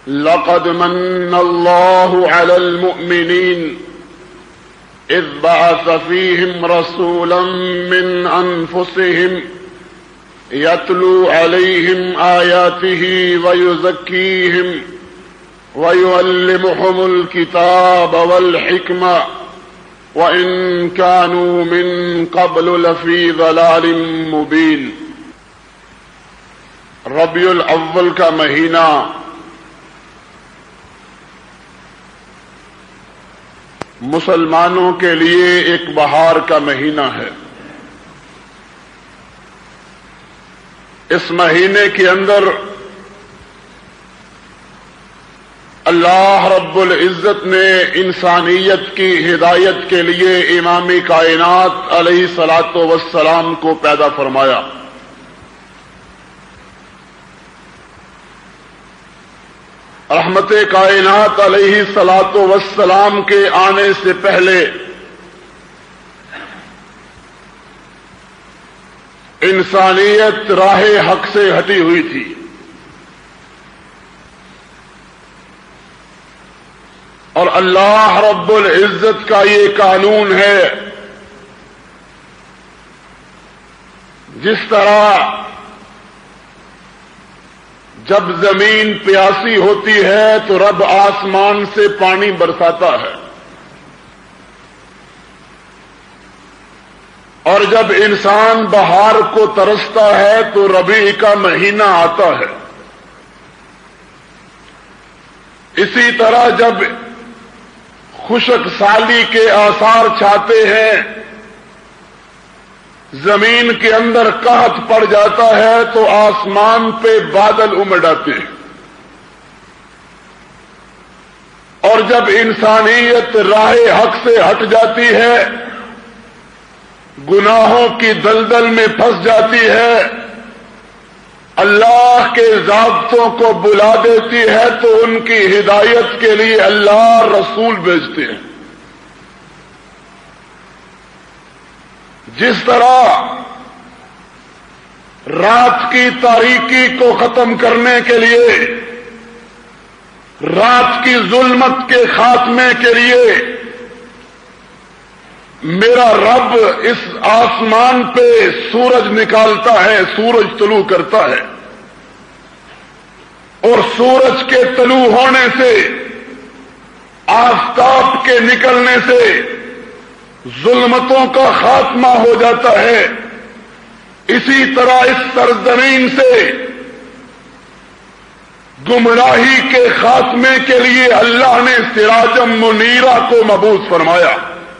لقد من الله على المؤمنين إذ بعث فيهم رسولا من أنفسهم يتلو عليهم آياته ويزكيهم ويعلمهم الكتاب والحكمة وإن كانوا من قبل لفي ضلال مبين۔ ربیع الاول کا مہینہ مسلمانوں کے لیے ایک بہار کا مہینہ ہے۔ اس مہینے کے اندر اللہ رب العزت نے انسانیت کی ہدایت کے لیے امام کائنات علیہ الصلاۃ والسلام کو پیدا فرمایا۔ رحمت کائنات علیہ الصلاۃ والسلام کے آنے سے پہلے انسانیت راہ حق سے ہٹی ہوئی تھی۔ اور اللہ رب العزت کا یہ قانون ہے، جس طرح جب زمین پیاسی ہوتی ہے تو رب آسمان سے پانی برساتا ہے، اور جب انسان بہار کو ترستا ہے تو ربیع کا مہینہ آتا ہے۔ اسی طرح جب خشک سالی کے آثار چھاتے ہیں، زمین کے اندر قحط پڑ جاتا ہے تو آسمان پہ بادل امڈ آتے ہیں، اور جب انسانیت راہ حق سے ہٹ جاتی ہے، گناہوں کی دلدل میں پھنس جاتی ہے، اللہ کے ضابطوں کو بلا دیتی ہے، تو ان کی ہدایت کے لیے اللہ رسول بھیجتے ہیں۔ جس طرح رات کی تاریکی کو ختم کرنے کے لیے، رات کی ظلمت کے خاتمے کے لیے میرا رب اس آسمان پہ سورج نکالتا ہے، سورج طلوع کرتا ہے، اور سورج کے طلوع ہونے سے، آفتاب کے نکلنے سے ظلمتوں کا خاتمہ ہو جاتا ہے، اسی طرح اس سرزمین سے گمراہی کے خاتمے کے لیے اللہ نے سراجا منیرا کو مبعوث فرمایا۔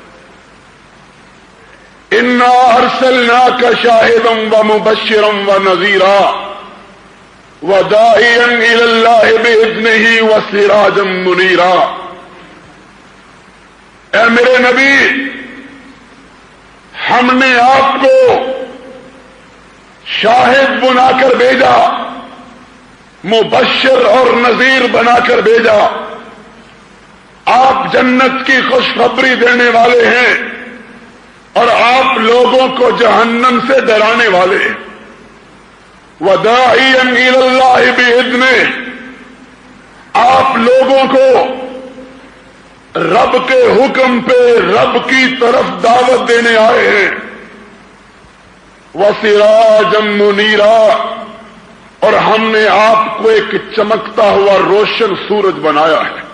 انا ارسلناک شاہدا ومبشرا ونذیرا وداعیا الی اللہ باذنہ وسراجا منیرا۔ اے میرے نبی، ہم نے آپ کو شاہد بنا کر بھیجا، مبشر اور نذیر بنا کر بھیجا۔ آپ جنت کی خوشخبری دینے والے ہیں، اور آپ لوگوں کو جہنم سے ڈرانے والے ہیں۔ وَدَاعِيًا إِلَى اللَّهِ بِإِذْنِهِ، آپ لوگوں کو رب کے حکم پہ رب کی طرف دعوت دینے آئے ہیں۔ وَسِرَاجًا مُنِيرًا، اور ہم نے آپ کو ایک چمکتا ہوا روشن سورج بنایا ہے۔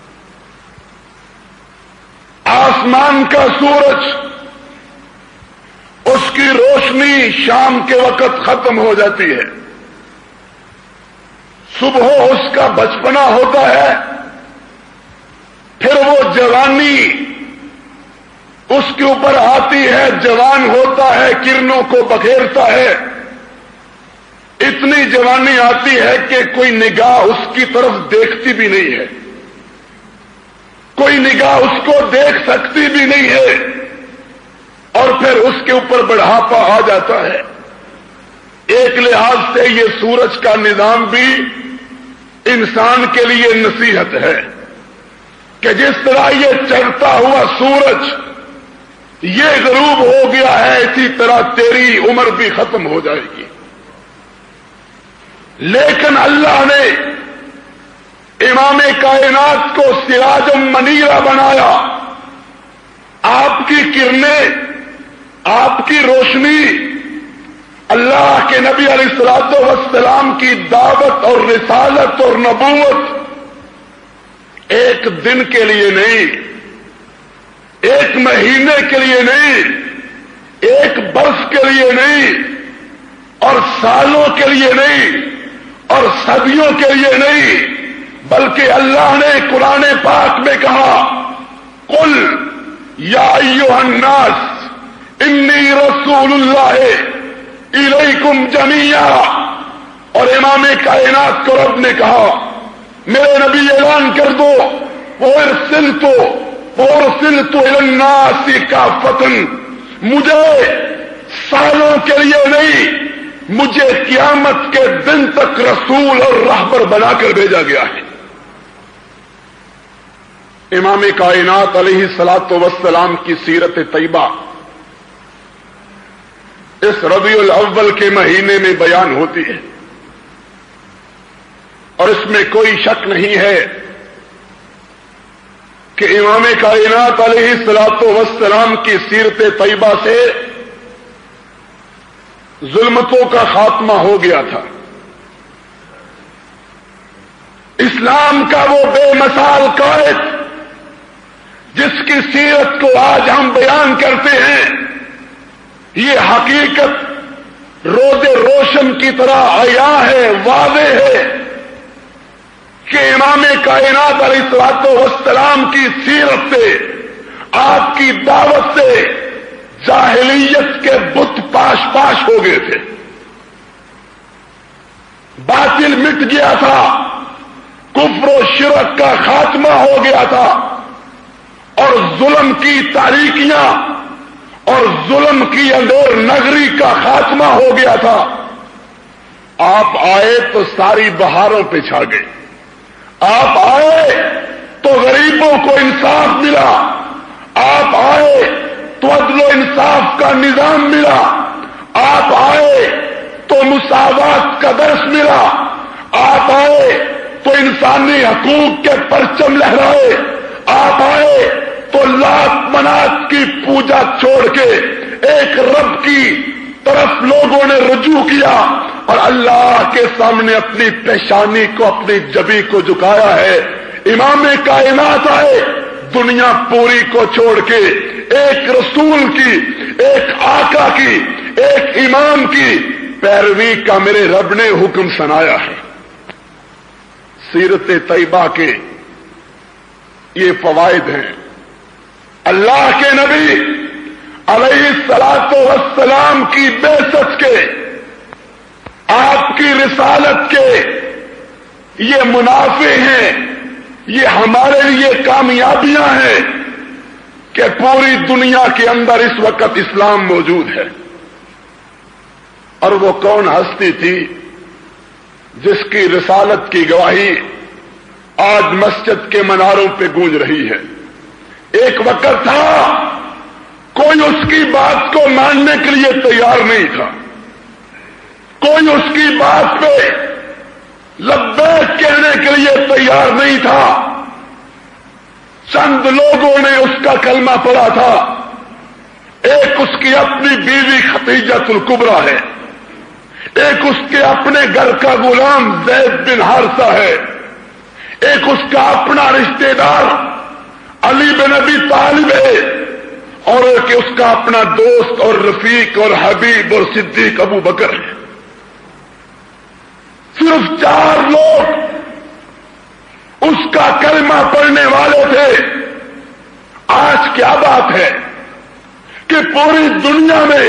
آسمان کا سورج، اس کی روشنی شام کے وقت ختم ہو جاتی ہے، صبح اس کا بچپنا ہوتا ہے، پھر وہ جوانی اس کے اوپر آتی ہے، جوان ہوتا ہے، کرنوں کو بکھیرتا ہے، اتنی جوانی آتی ہے کہ کوئی نگاہ اس کی طرف دیکھتی بھی نہیں ہے، کوئی نگاہ اس کو دیکھ سکتی بھی نہیں ہے، اور پھر اس کے اوپر بڑھاپا آ جاتا ہے۔ ایک لحاظ سے یہ سورج کا نظام بھی انسان کے لیے نصیحت ہے کہ جس طرح یہ چڑھتا ہوا سورج یہ غروب ہو گیا ہے، اسی طرح تیری عمر بھی ختم ہو جائے گی۔ لیکن اللہ نے امام کائنات کو سراج منیرہ بنایا. آپ کی کرنیں، آپ کی روشنی اللہ کے نبی علیہ الصلوۃ والسلام کی دعوت اور رسالت اور نبوت ایک دن کے لیے نہیں، ایک مہینے کے لیے نہیں، ایک برس کے لیے نہیں، اور سالوں کے لیے نہیں، اور صدیوں کے لیے نہیں، بلکہ اللہ نے قرآن پاک میں کہا قل یا ایھا الناس انی رسول اللہ الیکم جمیعا. اور امام کائنات کو رب نے کہا میرے نبی اعلان کر دو وارسلت الی الناس کافۃ، مجھے سالوں کے لیے نہیں، مجھے قیامت کے دن تک رسول اور راہبر بنا کر بھیجا گیا ہے. امام کائنات علیہ الصلوۃ والسلام کی سیرت طیبہ اس ربیع الاول کے مہینے میں بیان ہوتی ہے، اور اس میں کوئی شک نہیں ہے کہ امام کائنات علیہ الصلوۃ والسلام کی سیرت طیبہ سے ظلمتوں کا خاتمہ ہو گیا تھا. اسلام کا وہ بے مثال قائد جس کی سیرت کو آج ہم بیان کرتے ہیں، یہ حقیقت روز روشن کی طرح عیاں ہے، واضح ہے کہ امام کائنات علیہ الصلوۃ والسلام کی سیرت سے، آپ کی دعوت سے جاہلیت کے بت پاش پاش ہو گئے تھے، باطل مٹ گیا تھا، کفر و شرک کا خاتمہ ہو گیا تھا، اور ظلم کی تاریکیاں اور ظلم کی اندھیر نگری کا خاتمہ ہو گیا تھا. آپ آئے تو ساری بہاروں پہ چھا گئے، آپ آئے تو غریبوں کو انصاف ملا، آپ آئے تو عدل و انصاف کا نظام ملا، آپ آئے تو مساوات کا درس ملا، آپ آئے تو انسانی حقوق کے پرچم لہرائے، آپ آئے تو لات منات کی پوجا چھوڑ کے ایک رب کی طرف لوگوں نے رجوع کیا اور اللہ کے سامنے اپنی پیشانی کو، اپنی جبی کو جھکایا ہے. امام کائنات آئے دنیا پوری کو چھوڑ کے ایک رسول کی، ایک آقا کی، ایک امام کی پیروی کا میرے رب نے حکم سنایا ہے. سیرت طیبہ کے یہ فوائد ہیں. اللہ کے نبی علیہ الصلوۃ والسلام کی بعثت کے، آپ کی رسالت کے یہ منافع ہیں، یہ ہمارے لیے کامیابیاں ہیں کہ پوری دنیا کے اندر اس وقت اسلام موجود ہے. اور وہ کون ہستی تھی جس کی رسالت کی گواہی آج مسجد کے مناروں پہ گونج رہی ہے؟ ایک وقت تھا کوئی اس کی بات کو ماننے کے لیے تیار نہیں تھا، کوئی اس کی بات پہ لبیک کہنے کے لیے تیار نہیں تھا. چند لوگوں نے اس کا کلمہ پڑھا تھا. ایک اس کی اپنی بیوی خدیجہ الکبریٰ ہے، ایک اس کے اپنے گھر کا غلام زید بن حارثہ ہے، ایک اس کا اپنا رشتہ دار علی بن ابی طالب ہے، اور ایک اس کا اپنا دوست اور رفیق اور حبیب اور صدیق ابو بکر ہے. صرف 4 لوگ اس کا کلمہ پڑھنے والے تھے. آج کیا بات ہے کہ پوری دنیا میں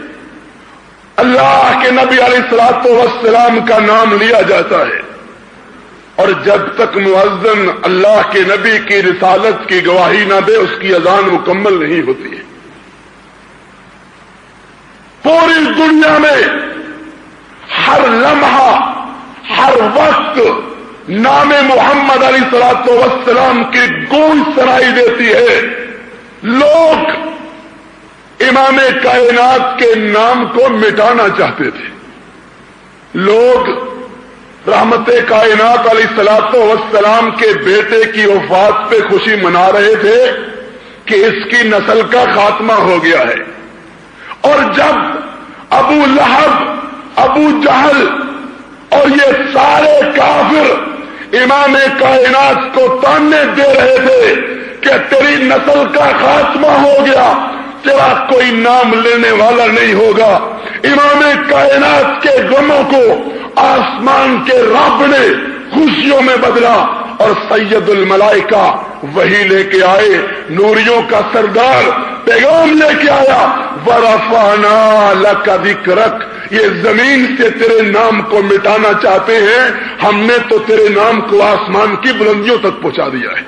اللہ کے نبی علیہ الصلوۃ والسلام کا نام لیا جاتا ہے، اور جب تک مؤذن اللہ کے نبی کی رسالت کی گواہی نہ دے اس کی اذان مکمل نہیں ہوتی ہے. پوری دنیا میں ہر لمحہ، ہر وقت نام محمد علیہ الصلوۃ والسلام کی گونج سنائی دیتی ہے. لوگ امام کائنات کے نام کو مٹانا چاہتے تھے، لوگ رحمت کائنات علیہ الصلوۃ والسلام کے بیٹے کی وفات پہ خوشی منا رہے تھے کہ اس کی نسل کا خاتمہ ہو گیا ہے. اور جب ابو لہب، ابو جہل اور یہ سارے کافر امام کائنات کو تانے دے رہے تھے کہ تیری نسل کا خاتمہ ہو گیا، تیرا کوئی نام لینے والا نہیں ہوگا، امام کائنات کے غموں کو آسمان کے رب نے خوشیوں میں بدلا اور سید الملائکہ وہی لے کے آئے، نوریوں کا سردار پیغام لے کے آیا، وَرَفَعْنَا لَكَ ذِكْرَكَ، یہ زمین سے تیرے نام کو مٹانا چاہتے ہیں، ہم نے تو تیرے نام کو آسمان کی بلندیوں تک پہنچا دیا ہے.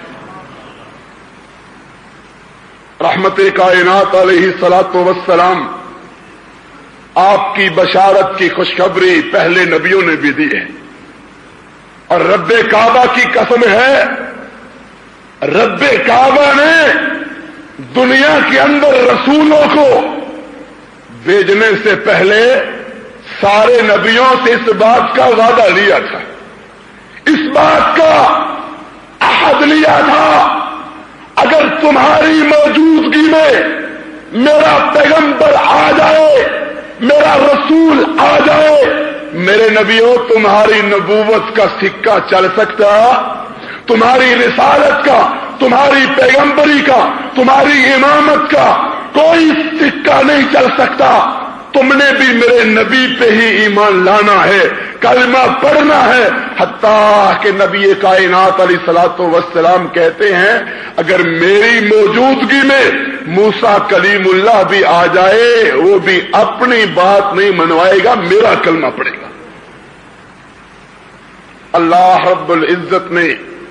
رحمت کائنات علیہ الصلوۃ والسلام، آپ کی بشارت کی خوشخبری پہلے نبیوں نے بھی دی ہے، اور رب کعبہ کی قسم ہے، رب کعبہ نے دنیا کے اندر رسولوں کو بھیجنے سے پہلے سارے نبیوں سے اس بات کا وعدہ لیا تھا، اس بات کا عہد لیا تھا، اگر تمہاری موجودگی میں میرا پیغمبر آ جائے، میرا رسول آ جائے، میرے نبیوں تمہاری نبوت کا سکہ چل سکتا، تمہاری رسالت کا، تمہاری پیغمبری کا، تمہاری امامت کا کوئی سکہ نہیں چل سکتا. تم نے بھی میرے نبی پہ ہی ایمان لانا ہے، کلمہ پڑھنا ہے. حتیٰ کہ نبی کائنات علیہ الصلوۃ والسلام کہتے ہیں اگر میری موجودگی میں موسیٰ کلیم اللہ بھی آ جائے، وہ بھی اپنی بات نہیں منوائے گا، میرا کلمہ پڑھے گا. اللہ رب العزت نے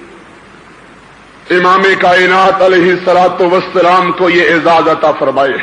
امام کائنات علیہ الصلوۃ والسلام کو یہ اعزاز عطا فرمائے.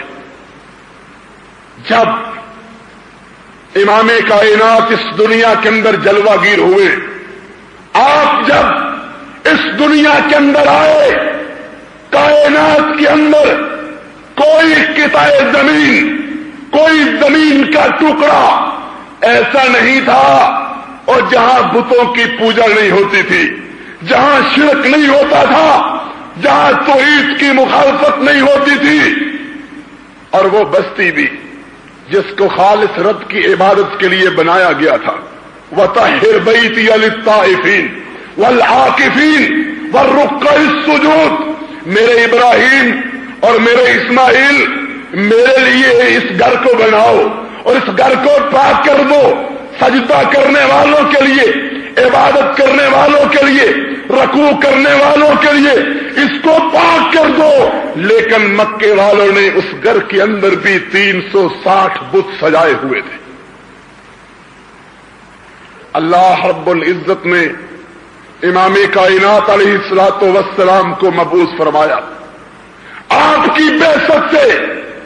جب امام کائنات اس دنیا کے اندر جلوہ گیر ہوئے، آپ جب اس دنیا کے اندر آئے، کائنات کے اندر کوئی قطع زمین، کوئی زمین کا ٹکڑا ایسا نہیں تھا اور جہاں بتوں کی پوجا نہیں ہوتی تھی، جہاں شرک نہیں ہوتا تھا، جہاں توحید کی مخالفت نہیں ہوتی تھی. اور وہ بستی بھی جس کو خالص رب کی عبادت کے لیے بنایا گیا تھا، وَطَهِّرْ بَيْتِيَ لِلطَّائِفِينَ وَالْعَاكِفِينَ وَالرُّكَّعِ السُّجُودِ، میرے ابراہیم اور میرے اسماعیل میرے لیے اس گھر کو بناؤ اور اس گھر کو پاک کر دو، سجدہ کرنے والوں کے لیے، عبادت کرنے والوں کے لیے، رکوع کرنے والوں کے لیے اس کو پاک کر دو. لیکن مکے والوں نے اس گھر کے اندر بھی 360 بت سجائے ہوئے تھے. اللہ رب العزت نے امام کائنات علیہ الصلوۃ والسلام کو مبعوث فرمایا. آپ کی بعثت سے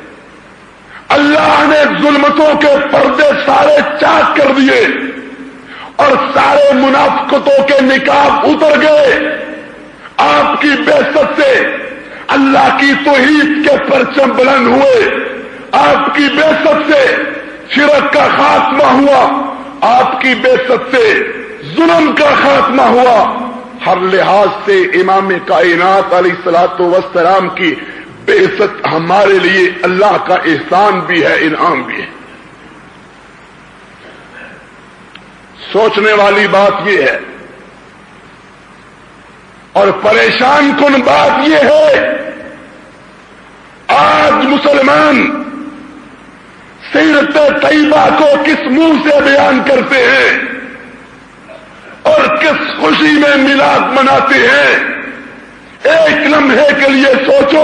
اللہ نے ظلمتوں کے پردے سارے چاک کر دیے اور سارے منافقتوں کے نقاب اتر گئے. آپ کی بعثت سے اللہ کی توحید کے پرچم بلند ہوئے، آپ کی بعثت سے شرک کا خاتمہ ہوا، آپ کی بعثت سے ظلم کا خاتمہ ہوا. ہر لحاظ سے امام کائنات علیہ الصلوۃ والسلام کی بعثت ہمارے لیے اللہ کا احسان بھی ہے، انعام بھی ہے. سوچنے والی بات یہ ہے اور پریشان کن بات یہ ہے، آج مسلمان سیرت طیبہ کو کس منہ سے بیان کرتے ہیں اور کس خوشی میں میلاد مناتے ہیں. ایک لمحے کے لیے سوچو،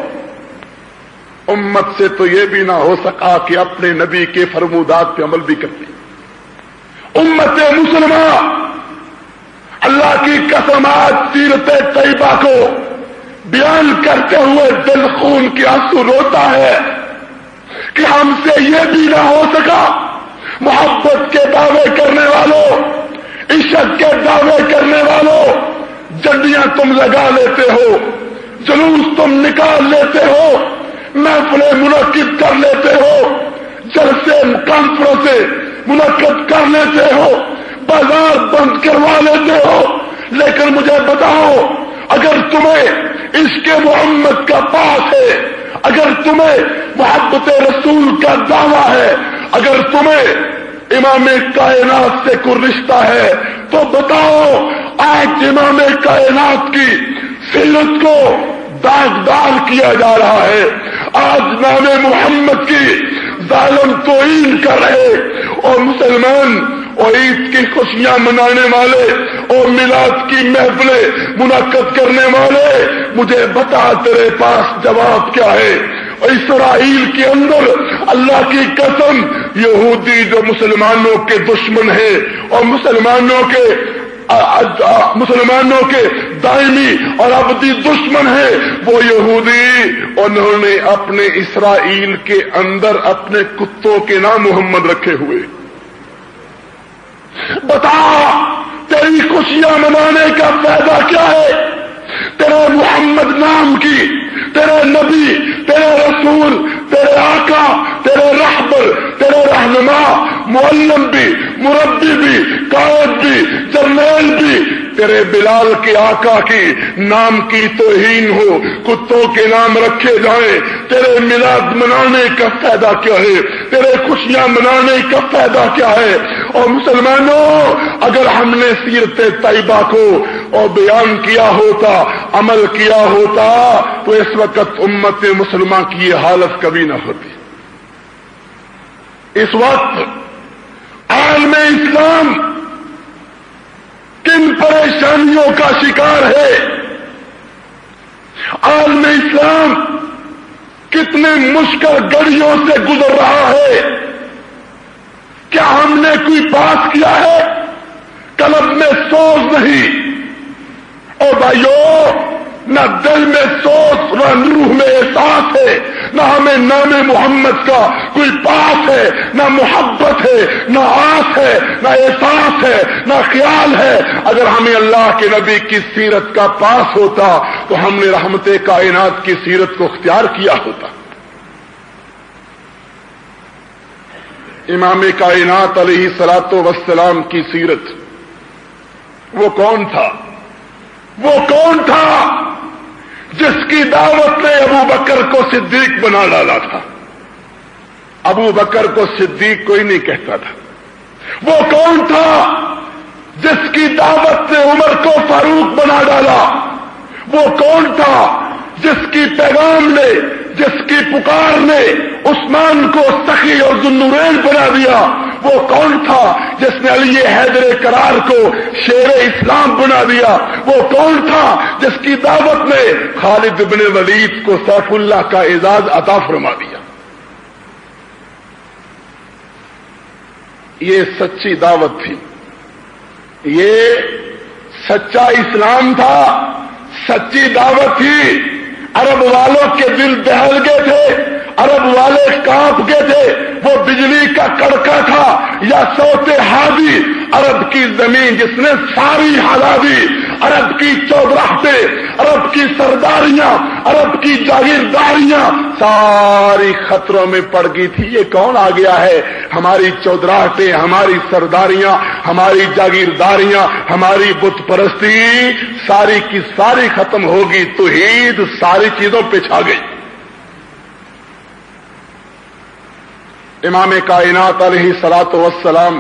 امت سے تو یہ بھی نہ ہو سکا کہ اپنے نبی کے فرمودات پہ عمل بھی کرتے. امت مسلمہ اللہ کی قسم آج سیرت طیبہ کو بیان کرتے ہوئے دل خون کے آنسو روتا ہے کہ ہم سے یہ بھی نہ ہو سکا. محبت کے دعوے کرنے والوں، عشق کے دعوے کرنے والوں، جھنڈیاں تم لگا لیتے ہو، جلوس تم نکال لیتے ہو، محفلیں منعقد کر لیتے ہو، جلسے کانفرنسیں منعقد کر لیتے ہو، بازار بند کروا لیتے ہو، لیکن مجھے بتاؤ، اگر تمہیں عشق محمد کا پاس ہے، اگر تمہیں محبت رسول کا دعویٰ ہے، اگر تمہیں امام کائنات سے کوئی رشتہ ہے، تو بتاؤ آج امام کائنات کی سیرت کو داغدار کیا جا رہا ہے، آج نام محمد کی ظالم توہین کر رہے، اور مسلمان اور عید کی خوشیاں منانے والے اور میلاد کی محفلیں منعقد کرنے والے، مجھے بتا تیرے پاس جواب کیا ہے؟ اسرائیل کے اندر اللہ کی قسم یہودی جو مسلمانوں کے دشمن ہیں اور مسلمانوں کے دائمی اور ابدی دشمن ہیں، وہ یہودی، انہوں نے اپنے اسرائیل کے اندر اپنے کتوں کے نام محمد رکھے ہوئے۔ بتا تیری خوشیاں منانے کا فائدہ کیا ہے؟ تیرے محمد نام کی، تیرے نبی، تیرے رسول، تیرے آقا، تیرے رہبر، تیرے رہنما، معلم بھی، مربی بھی، قائد بھی، جرنیل بھی، تیرے بلال کے آقا کی نام کی توہین ہو، کتوں کے نام رکھے جائیں، تیرے میلاد منانے کا فائدہ کیا ہے؟ تیرے خوشیاں منانے کا فائدہ کیا ہے؟ اور مسلمانوں، اگر ہم نے سیرت طیبہ کو اور بیان کیا ہوتا، عمل کیا ہوتا، تو اس وقت امت مسلمہ کی یہ حالت کبھی نہ ہوتی۔ اس وقت عالم اسلام کن پریشانیوں کا شکار ہے؟ عالم اسلام کتنے مشکل گھڑیوں سے گزر رہا ہے؟ کیا ہم نے کوئی پاس کیا ہے؟ قلب میں سوز نہیں، اور بھائیو، نہ دل میں سوچ، نہ روح میں احساس ہے، نہ ہمیں نام محمد کا کوئی پاس ہے، نہ محبت ہے، نہ آس ہے، نہ احساس ہے، نہ خیال ہے۔ اگر ہمیں اللہ کے نبی کی سیرت کا پاس ہوتا تو ہم نے رحمت کائنات کی سیرت کو اختیار کیا ہوتا۔ امام کائنات علیہ الصلوۃ والسلام کی سیرت، وہ کون تھا؟ وہ کون تھا جس کی دعوت نے ابو بکر کو صدیق بنا ڈالا تھا؟ ابو بکر کو صدیق کوئی نہیں کہتا تھا۔ وہ کون تھا جس کی دعوت نے عمر کو فاروق بنا ڈالا؟ وہ کون تھا جس کی پیغام نے، جس کی پکار نے عثمان کو سخی اور ذوالنورین بنا دیا؟ وہ کون تھا جس نے علی حیدر کرار کو شیر اسلام بنا دیا؟ وہ کون تھا جس کی دعوت نے خالد بن ولید کو سیف اللہ کا اعزاز عطا فرما دیا؟ یہ سچی دعوت تھی، یہ سچا اسلام تھا، سچی دعوت تھی۔ عرب والوں کے دل دہل گئے تھے، عرب والے کانپ گئے تھے، وہ بجلی کا کڑکا تھا یا صوت ہادی؟ عرب کی زمین جس نے ساری ہلا دی، عرب کی چودراہٹیں، عرب کی سرداریاں، عرب کی جاگیرداریاں ساری خطروں میں پڑ گئی تھی۔ یہ کون آ گیا ہے؟ ہماری چودراہٹیں، ہماری سرداریاں، ہماری جاگیرداریاں، ہماری بت پرستی ساری کی ساری ختم ہوگی، توحید ساری چیزوں پہ چھا گئی۔ امام کائنات علیہ الصلوۃ والسلام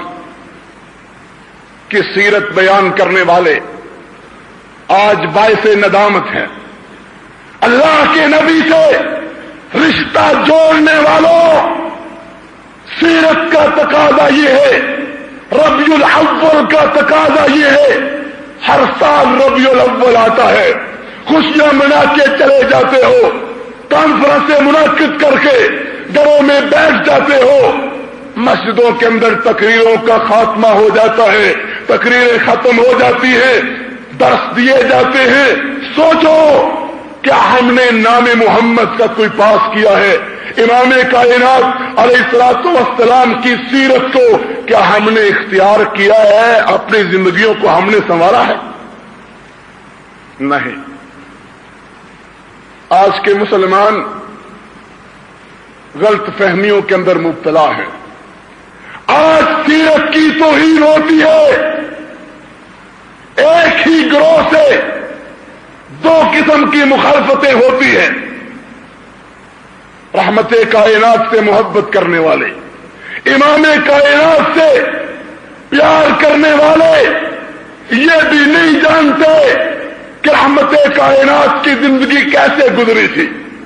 کی سیرت بیان کرنے والے آج باعث ندامت ہیں۔ اللہ کے نبی سے رشتہ جوڑنے والوں، سیرت کا تقاضا یہ ہے، ربیع الاول کا تقاضا یہ ہے، ہر سال ربیع الاول آتا ہے، خوشیاں منا کے چلے جاتے ہو، کانفرنسیں منعقد کر کے گھروں میں بیٹھ جاتے ہو، مسجدوں کے اندر تقریروں کا خاتمہ ہو جاتا ہے، تقریریں ختم ہو جاتی ہیں، درس دیے جاتے ہیں۔ سوچو، کیا ہم نے نام محمد کا کوئی پاس کیا ہے؟ امام کائنات علیہ الصلوۃ والسلام کی سیرت کو کیا ہم نے اختیار کیا ہے؟ اپنی زندگیوں کو ہم نے سنوارا ہے؟ نہیں۔ آج کے مسلمان غلط فہمیوں کے اندر مبتلا ہے۔ آج سیرت کی توہین ہوتی ہے، سے دو قسم کی مخالفتیں ہوتی ہیں. رحمت کائنات سے محبت کرنے والے، امام کائنات سے پیار کرنے والے یہ بھی نہیں جانتے کہ رحمت کائنات کی زندگی کیسے گزری تھی.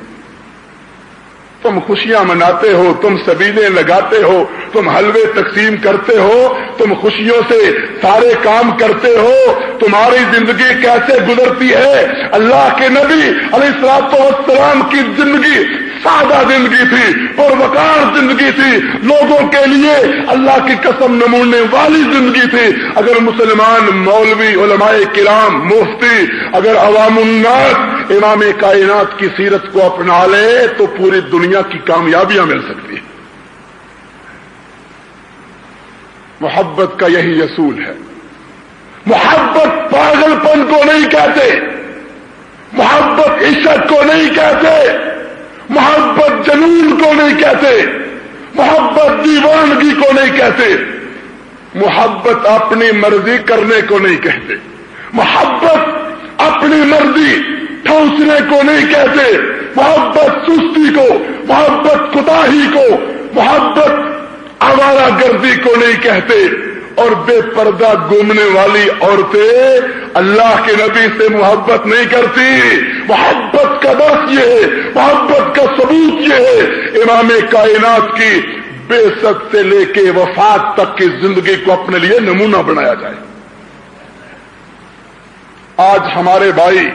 تم خوشیاں مناتے ہو، تم سبیلیں لگاتے ہو، تم حلوے تقسیم کرتے ہو، تم خوشیوں سے سارے کام کرتے ہو، تمہاری زندگی کیسے گزرتی ہے؟ اللہ کے نبی علیہ الصلوۃ والسلام کی زندگی سادہ زندگی تھی، پروقار زندگی تھی، لوگوں کے لیے اللہ کی قسم نمونے والی زندگی تھی. اگر مسلمان مولوی، علماء کرام، مفتی، اگر عوام الناس امام کائنات کی سیرت کو اپنا لے تو پوری دنیا کی کامیابیاں مل سکتی ہیں. محبت کا یہی اصول ہے. محبت پاگل پن کو نہیں کہتے، محبت عشق کو نہیں کہتے، محبت جنون کو نہیں کہتے، محبت دیوانگی کو نہیں کہتے، محبت اپنی مرضی کرنے کو نہیں کہتے، محبت اپنی مرضی ٹھونسنے کو نہیں کہتے، محبت سستی کو، محبت کوتاہی کو، محبت آوارہ گردی کو نہیں کہتے. اور بے پردہ گھومنے والی عورتیں اللہ کے نبی سے محبت نہیں کرتی. محبت کا درس یہ ہے، محبت کا ثبوت یہ ہے، امام کائنات کی بعثت سے لے کے وفات تک کی زندگی کو اپنے لیے نمونہ بنایا جائے. آج ہمارے بھائی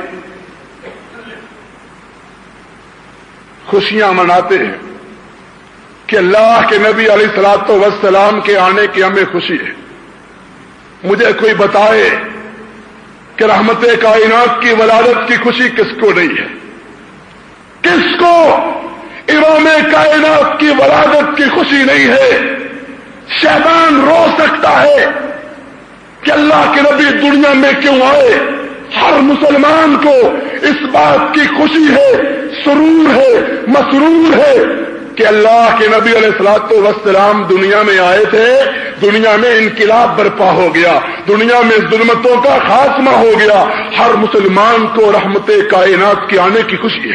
خوشیاں مناتے ہیں کہ اللہ کے نبی علیہ الصلوۃ والسلام کے آنے کی ہمیں خوشی ہے. مجھے کوئی بتائے کہ رحمت کائنات کی ولادت کی خوشی کس کو نہیں ہے؟ کس کو امام کائنات کی ولادت کی خوشی نہیں ہے؟ شیطان رو سکتا ہے کہ اللہ کے نبی دنیا میں کیوں آئے. ہر مسلمان کو اس بات کی خوشی ہے، سرور ہے، مسرور ہے کہ اللہ کے نبی علیہ الصلوۃ والسلام دنیا میں آئے تھے، دنیا میں انقلاب برپا ہو گیا، دنیا میں ظلمتوں کا خاتمہ ہو گیا. ہر مسلمان کو رحمت کائنات کے آنے کی خوشی ہے.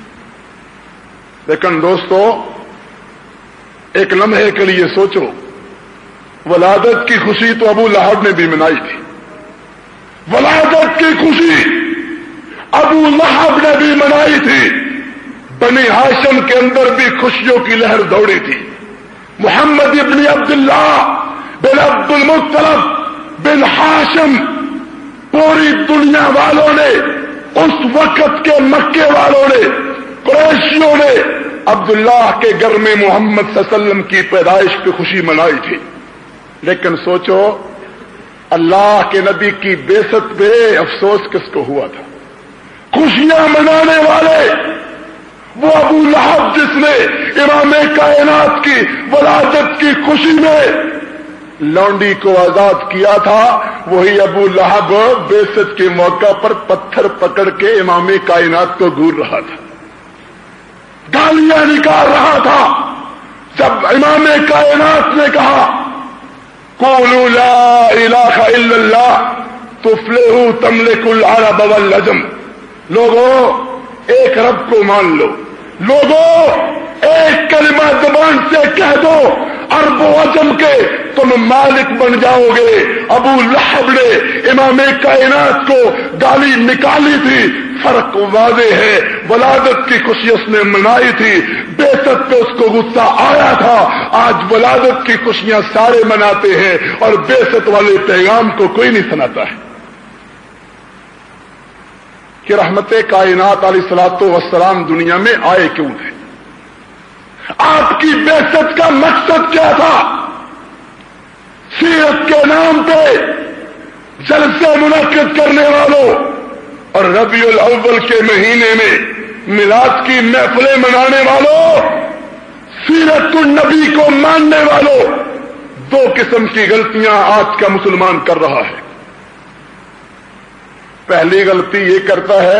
لیکن دوستو ایک لمحے کے لیے سوچو، ولادت کی خوشی تو ابو لہب نے بھی منائی تھی، ولادت کی خوشی ابو لہب نے بھی منائی تھی. بنی ہاشم کے اندر بھی خوشیوں کی لہر دوڑی تھی. محمد ابن عبداللہ بن عبد المطلب بن ہاشم، پوری دنیا والوں نے، اس وقت کے مکے والوں نے، قریشیوں نے عبداللہ کے گھر میں محمد صلی اللہ علیہ وسلم کی پیدائش کی خوشی منائی تھی. لیکن سوچو اللہ کے نبی کی بعثت پہ افسوس کس کو ہوا تھا؟ خوشیاں منانے والے وہ ابو لہب جس نے امام کائنات کی ولادت کی خوشی میں لونڈی کو آزاد کیا تھا، وہی ابو لہب بعثت کے موقع پر پتھر پکڑ کے امام کائنات کو گور رہا تھا، گالیاں نکال رہا تھا. جب امام کائنات نے کہا قولوا لا الہ الا اللہ تفلحوا تملکوا العرب والعجم، لوگوں ایک رب کو مان لو، لوگوں ایک کلمہ زبان سے کہہ دو، عرب و عجم کے تم مالک بن جاؤ گے. ابو لہب نے امام کائنات کو گالی نکالی تھی. فرق واضح ہے، ولادت کی خوشی اس نے منائی تھی، بعثت پہ اس کو غصہ آیا تھا. آج ولادت کی خوشیاں سارے مناتے ہیں اور بعثت والے پیغام کو کوئی نہیں سناتا ہے کہ رحمت کائنات علیہ الصلوۃ والسلام دنیا میں آئے کیوں تھے؟ آپ کی بعثت کا مقصد کیا تھا؟ سیرت کے نام پہ جلسے منعقد کرنے والوں اور ربیع الاول کے مہینے میں میلاد کی محفلیں منانے والوں، سیرت النبی کو ماننے والوں، دو قسم کی غلطیاں آج کا مسلمان کر رہا ہے. پہلی غلطی یہ کرتا ہے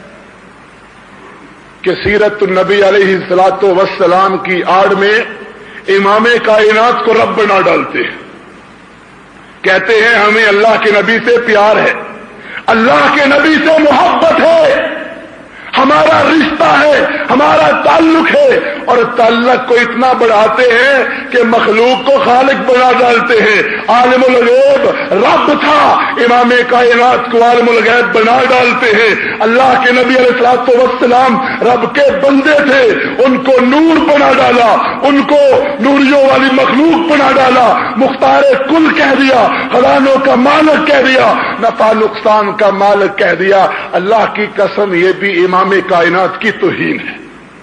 کہ سیرت النبی علیہ الصلوۃ والسلام کی آڑ میں امام کائنات کو رب بنا ڈالتے ہیں. کہتے ہیں ہمیں اللہ کے نبی سے پیار ہے، اللہ کے نبی سے محبت ہے، ہمارا رشتہ ہے، ہمارا تعلق ہے، اور تعلق کو اتنا بڑھاتے ہیں کہ مخلوق کو خالق بنا ڈالتے ہیں۔ عالم الغیب رب تھا، امام کائنات کو عالم الغیب بنا ڈالتے ہیں۔ اللہ کے نبی علیہ الصلوۃ والسلام رب کے بندے تھے، ان کو نور بنا ڈالا، ان کو نوریوں والی مخلوق بنا ڈالا، مختار کل کہہ دیا، خزانوں کا مالک کہہ دیا، نفع نقصان کا مالک کہہ دیا۔ اللہ کی قسم یہ بھی امام کائنات کی توہین ہے،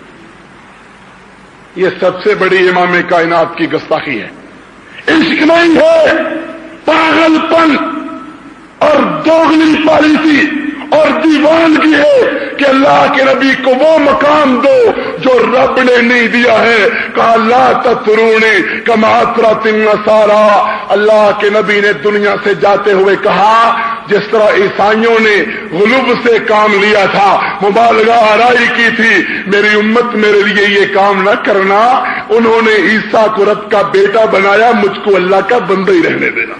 یہ سب سے بڑی امام کائنات کی گستاخی ہے۔ عشق نہیں ہے، پاگل پن اور دوغلی پالیسی اور دیوانگی ہے کہ اللہ کے نبی کو وہ مقام دو جو رب نے نہیں دیا ہے۔ کہا لا تطرونی کما اطرت النصارى، اللہ کے نبی نے دنیا سے جاتے ہوئے کہا جس طرح عیسائیوں نے غلوب سے کام لیا تھا، مبالغہ آرائی کی تھی، میری امت میرے لیے یہ کام نہ کرنا، انہوں نے عیسیٰ کو رب کا بیٹا بنایا، مجھ کو اللہ کا بندہ ہی رہنے دینا۔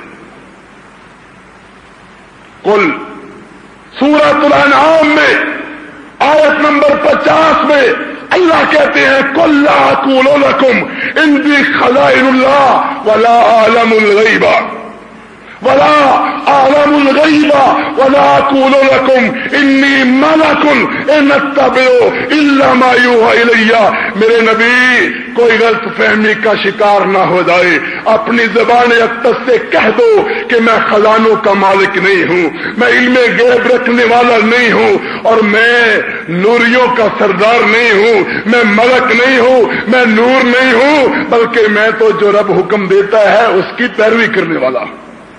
قل سورۃ الانعام میں آیت نمبر 50 میں اللہ کہتے ہیں قل لا اقول لکم عندی خزائن اللہ ولا اعلم الغیب ولا اعلم الغیب ولا اقول لکم انی ملک ان اتبع الا ما یوحی الی۔ میرے نبی کوئی غلط فہمی کا شکار نہ ہو جائے، اپنی زبان اقدس سے کہہ دو کہ میں خزانوں کا مالک نہیں ہوں، میں علم غیب رکھنے والا نہیں ہوں، اور میں نوریوں کا سردار نہیں ہوں، میں ملک نہیں ہوں، میں نور نہیں ہوں، بلکہ میں تو جو رب حکم دیتا ہے اس کی پیروی کرنے والا ہوں۔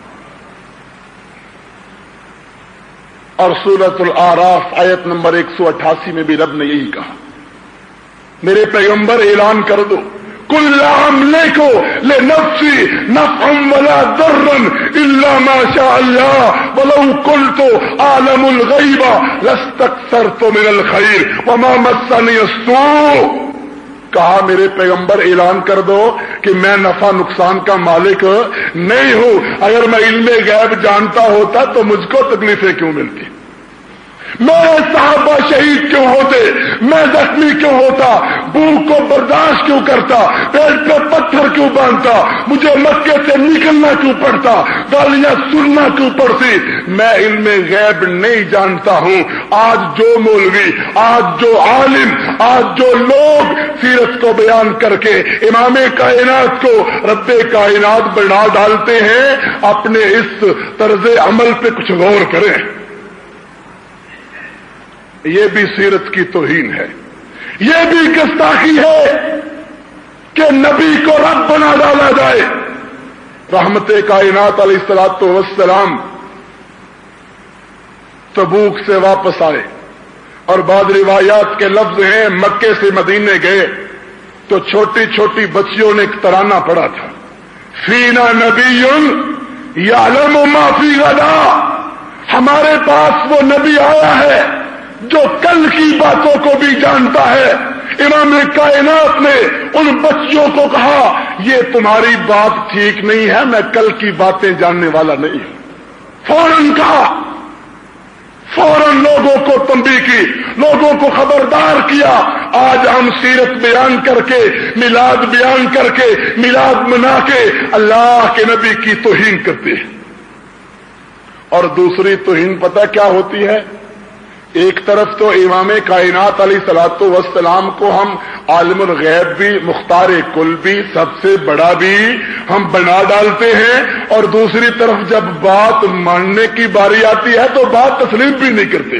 اور سورۃ الاعراف آیت نمبر 188 میں بھی رب نے یہی کہا، میرے پیغمبر اعلان کر دو قل لا املک لنفسی نفعا ولا ضرا الا ما شاء اللہ ولو قلت اعلم الغیب لاستكثرت من الخیر وما مسنی السوء۔ کہا میرے پیغمبر اعلان کر دو کہ میں نفع نقصان کا مالک نہیں ہوں، اگر میں علم غیب جانتا ہوتا تو مجھ کو تکلیفیں کیوں ملتی، میرے صحابہ شہید کیوں ہوتے، میں زخمی کیوں ہوتا، بھوک کو برداشت کیوں کرتا، پیٹ پہ پتھر کیوں باندھتا، مجھے مکے سے نکلنا کیوں پڑتا، گالیاں سننا کیوں پڑتی، میں علم غیب نہیں جانتا ہوں۔ آج جو مولوی، آج جو عالم، آج جو لوگ سیرت کو بیان کر کے امام کائنات کو رب کائنات بنا ڈالتے ہیں، اپنے اس طرز عمل پہ کچھ غور کریں، یہ بھی سیرت کی توہین ہے، یہ بھی گستاخی ہے کہ نبی کو رب بنا ڈالا جائے۔ رحمت کائنات علیہ الصلوۃ والسلام تبوک سے واپس آئے، اور بعض روایات کے لفظ ہیں مکے سے مدینے گئے تو چھوٹی چھوٹی بچیوں نے ایک ترانہ پڑھا تھا، فینا نبی یعلم ما فی غدا، ہمارے پاس وہ نبی آیا ہے جو کل کی باتوں کو بھی جانتا ہے۔ امام کائنات نے ان بچیوں کو کہا یہ تمہاری بات ٹھیک نہیں ہے، میں کل کی باتیں جاننے والا نہیں ہوں۔ فوراً کہا، فوراً لوگوں کو تنبیہ کی، لوگوں کو خبردار کیا۔ آج ہم سیرت بیان کر کے، میلاد بیان کر کے، میلاد منا کے اللہ کے نبی کی توہین کرتے ہیں۔ اور دوسری توہین پتہ کیا ہوتی ہے؟ ایک طرف تو امام کائنات علیہ الصلوۃ والسلام کو ہم عالم الغیب بھی، مختار کل بھی، سب سے بڑا بھی ہم بنا ڈالتے ہیں، اور دوسری طرف جب بات ماننے کی باری آتی ہے تو بات تسلیم بھی نہیں کرتے۔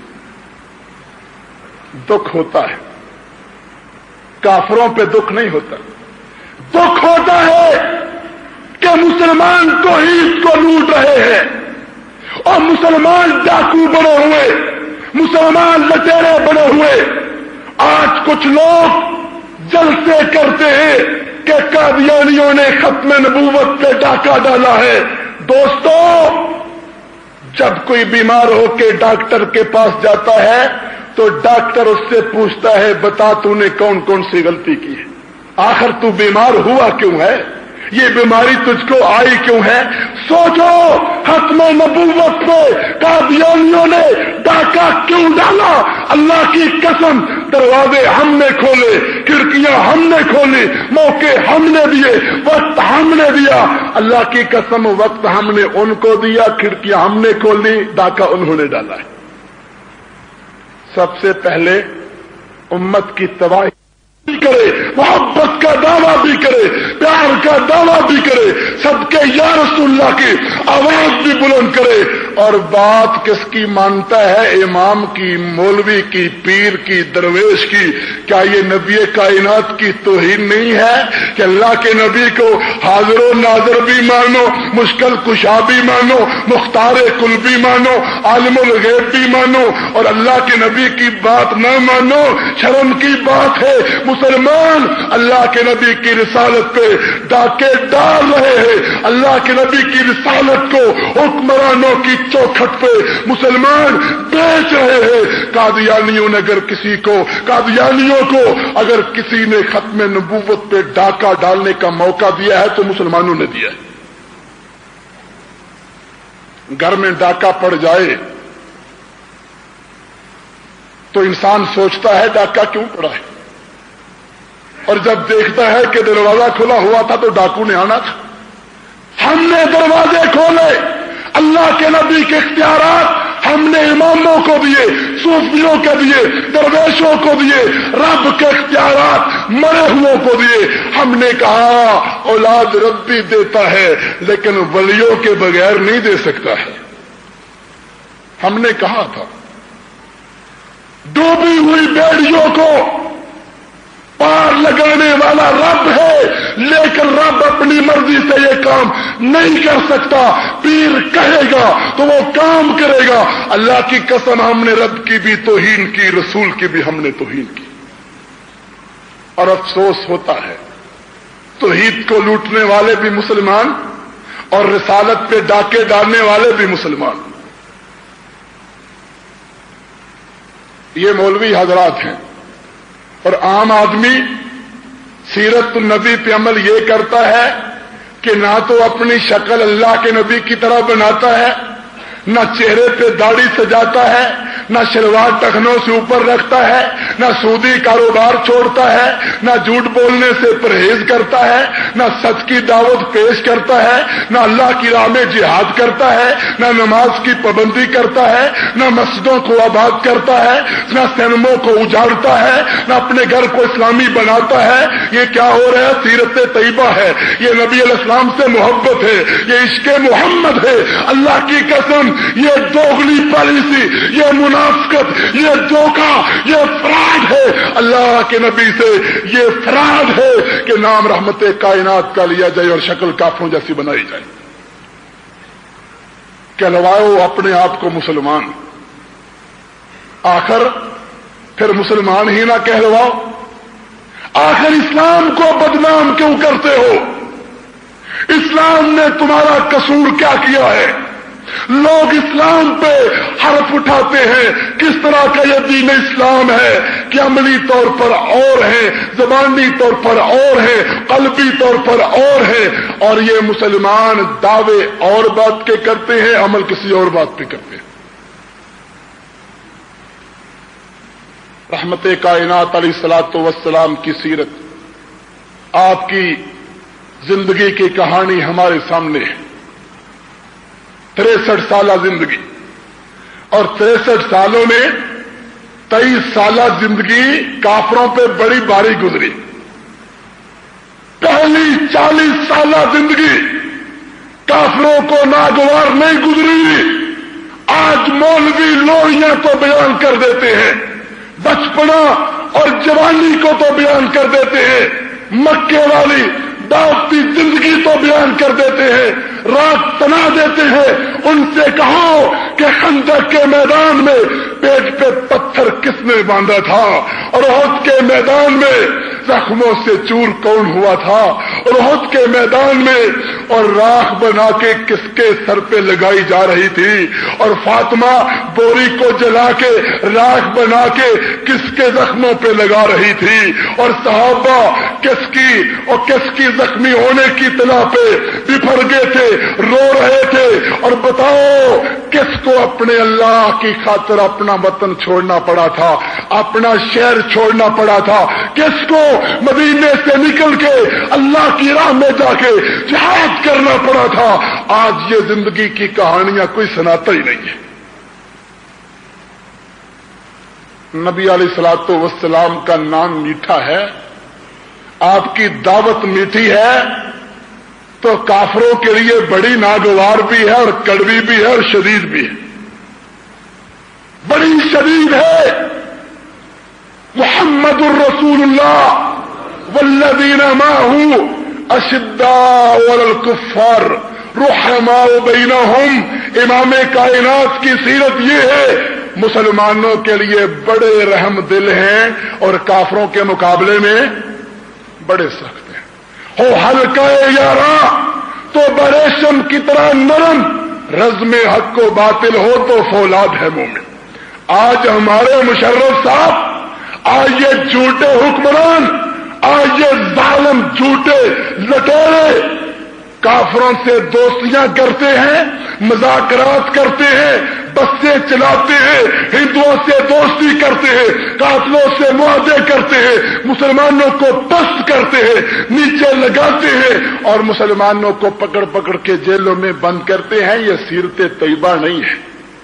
دکھ ہوتا ہے، کافروں پہ دکھ نہیں ہوتا، دکھ ہوتا ہے کہ مسلمان توحید کو لوٹ رہے ہیں، اور مسلمان ڈاکو بنے ہوئے، مسلمان لٹیرے بنے ہوئے۔ آج کچھ لوگ جلسے کرتے ہیں کہ قادیانیوں نے ختم نبوت پہ ڈاکہ ڈالا ہے۔ دوستو، جب کوئی بیمار ہو کے ڈاکٹر کے پاس جاتا ہے تو ڈاکٹر اس سے پوچھتا ہے بتا تو نے کون کون سی غلطی کی ہے، آخر تو بیمار ہوا کیوں ہے؟ یہ بیماری تجھ کو آئی کیوں ہے؟ سوچو، ختم نبوت پہ قادیانیوں نے ڈاکہ کیوں ڈالا؟ اللہ کی قسم، دروازے ہم نے کھولے، کھڑکیاں ہم نے کھولی، موقع ہم نے دیے، وقت ہم نے دیا۔ اللہ کی قسم، وقت ہم نے ان کو دیا، کھڑکیاں ہم نے کھولی، ڈاکہ انہوں نے ڈالا ہے۔ سب سے پہلے امت کی تباہی کرے، محبت کا دعویٰ بھی کرے، پیار کا دعویٰ بھی کرے، سب کے یا رسول اللہ کی آواز بھی بلند کرے۔ اور بات کس کی مانتا ہے؟ امام کی، مولوی کی، پیر کی، درویش کی؟ کیا یہ نبی کائنات کی توہین نہیں ہے کہ اللہ کے نبی کو حاضر و ناظر بھی مانو، مشکل کشا بھی مانو، مختار کل بھی مانو، عالم الغیب بھی مانو، اور اللہ کے نبی کی بات نہ مانو؟ شرم کی بات ہے۔ مسلمان اللہ کے نبی کی رسالت پہ ڈاکے ڈال رہے ہیں، اللہ کے نبی کی رسالت کو حکمرانوں کی چوکھٹ پہ مسلمان بیچ رہے ہیں۔ قادیانیوں نے قادیانیوں کو اگر کسی نے ختم نبوت پہ ڈاکہ ڈالنے کا موقع دیا ہے تو مسلمانوں نے دیا ہے۔ گھر میں ڈاکہ پڑ جائے تو انسان سوچتا ہے ڈاکہ کیوں پڑا ہے، اور جب دیکھتا ہے کہ دروازہ کھلا ہوا تھا تو ڈاکو نے آنا تھا۔ ہم نے دروازے کھولے، اللہ کے نبی کے اختیارات ہم نے اماموں کو دیے، صوفیوں کو دیے، درویشوں کو دیے، رب کے اختیارات مرے ہوئوں کو دیے۔ ہم نے کہا اولاد رب بھی دیتا ہے لیکن ولیوں کے بغیر نہیں دے سکتا ہے۔ ہم نے کہا تھا ڈوبی ہوئی بیڑیوں کو پار لگانے والا رب ہے، لیکن رب اپنی مرضی سے یہ کام نہیں کر سکتا، پیر کہے گا تو وہ کام کرے گا۔ اللہ کی قسم، ہم نے رب کی بھی توہین کی، رسول کی بھی ہم نے توہین کی، اور افسوس ہوتا ہے توحید کو لوٹنے والے بھی مسلمان اور رسالت پہ ڈاکے ڈالنے والے بھی مسلمان۔ یہ مولوی حضرات ہیں، اور عام آدمی سیرت النبی پہ عمل یہ کرتا ہے کہ نہ تو اپنی شکل اللہ کے نبی کی طرح بناتا ہے، نہ چہرے پہ داڑھی سجاتا ہے، نہ شلوار ٹخنوں سے اوپر رکھتا ہے، نہ سودی کاروبار چھوڑتا ہے، نہ جھوٹ بولنے سے پرہیز کرتا ہے، نہ سچ کی دعوت پیش کرتا ہے، نہ اللہ کی راہ میں جہاد کرتا ہے، نہ نماز کی پابندی کرتا ہے، نہ مسجدوں کو آباد کرتا ہے، نہ سینموں کو اجاڑتا ہے، نہ اپنے گھر کو اسلامی بناتا ہے۔ یہ کیا ہو رہا ہے؟ سیرت طیبہ ہے، یہ نبی علیہ السلام سے محبت ہے، یہ عشق محمد ہے۔ اللہ کی قسم، یہ دوغلی پالیسی، یہ منافقت، یہ دھوکہ، یہ فراڈ ہے۔ اللہ کے نبی سے یہ فراڈ ہے کہ نام رحمت کائنات کا لیا جائے اور شکل کافروں جیسی بنائی جائے۔ کہلواؤ اپنے آپ کو مسلمان، آخر پھر مسلمان ہی نہ کہلواؤ، آخر اسلام کو بدنام کیوں کرتے ہو؟ اسلام نے تمہارا قصور کیا کیا ہے؟ لوگ اسلام پہ حرف اٹھاتے ہیں، کس طرح کا یہ دین اسلام ہے کہ عملی طور پر اور ہے، زبانی طور پر اور ہے، قلبی طور پر اور ہے، اور یہ مسلمان دعوے اور بات کے کرتے ہیں، عمل کسی اور بات پہ کرتے ہیں۔ رحمت کائنات علیہ الصلوۃ والسلام کی سیرت، آپ کی زندگی کی کہانی ہمارے سامنے ہے۔ 63 سالہ زندگی، اور 63 سالوں میں 23 سالہ زندگی کافروں پہ بڑی باری گزری۔ پہلی 40 سالہ زندگی کافروں کو ناگوار نہیں گزری۔ آج مولوی لوریاں تو بیان کر دیتے ہیں، بچپنا اور جوانی کو تو بیان کر دیتے ہیں، مکے والی دعوتی زندگی تو بیان کر دیتے ہیں، رات تنا دیتے ہیں۔ ان سے کہو کہ خندق کے میدان میں پیٹ پہ پتھر کس نے باندھا تھا، اور احد کے میدان میں زخموں سے چور کون ہوا تھا، اور احد کے میدان میں اور راکھ بنا کے کس کے سر پہ لگائی جا رہی تھی، اور فاطمہ بوری کو جلا کے راکھ بنا کے کس کے زخموں پہ لگا رہی تھی، اور صحابہ کس کی زخمی ہونے کی اطلاع پہ بفر گئے تھے، رو رہے تھے، اور بتاؤ کس کو اپنے اللہ کی خاطر اپنا وطن چھوڑنا پڑا تھا، اپنا شہر چھوڑنا پڑا تھا، کس کو مدینے سے نکل کے اللہ کی راہ میں جا کے جہاد کرنا پڑا تھا۔ آج یہ زندگی کی کہانیاں کوئی سناتا ہی نہیں ہے۔ نبی علیہ الصلوۃ والسلام کا نام میٹھا ہے، آپ کی دعوت میٹھی ہے، تو کافروں کے لیے بڑی ناگوار بھی ہے اور کڑوی بھی ہے اور شدید بھی ہے، بڑی شدید ہے۔ محمد الرسول اللہ والذین معہ اشداء علی الکفار رحماء بینہم۔ امام کائنات کی سیرت یہ ہے، مسلمانوں کے لیے بڑے رحم دل ہیں اور کافروں کے مقابلے میں بڑے سخت ہیں۔ ہو ہلکا یارا تو بریشم کی طرح نرم، رزم حق و باطل ہو تو فولاد ہے مومن۔ آج ہمارے مشرف صاحب، آج یہ جھوٹے حکمران، آج یہ ظالم جھوٹے لٹیرے کافروں سے دوستیاں کرتے ہیں، مذاکرات کرتے ہیں، بسیں چلاتے ہیں، ہندوؤں سے دوستی کرتے ہیں، قاتلوں سے معاہدے کرتے ہیں، مسلمانوں کو پست کرتے ہیں، نیچے لگاتے ہیں، اور مسلمانوں کو پکڑ پکڑ کے جیلوں میں بند کرتے ہیں۔ یہ سیرت طیبہ نہیں ہے۔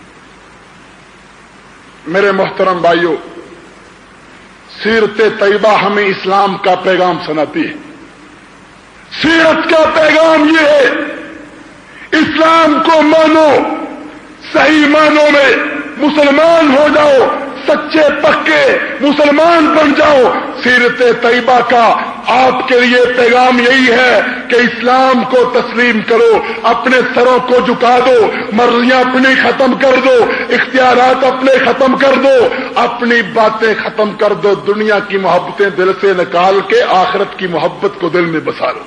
میرے محترم بھائیوں، سیرت طیبہ ہمیں اسلام کا پیغام سناتی ہے۔ سیرت کا پیغام یہ ہے، اسلام کو مانو، صحیح معنوں میں مسلمان ہو جاؤ، سچے پکے مسلمان بن جاؤ۔ سیرت طیبہ کا آپ کے لیے پیغام یہی ہے کہ اسلام کو تسلیم کرو، اپنے سروں کو جھکا دو، مرضیاں اپنی ختم کر دو، اختیارات اپنے ختم کر دو، اپنی باتیں ختم کر دو، دنیا کی محبتیں دل سے نکال کے آخرت کی محبت کو دل میں بسا لو۔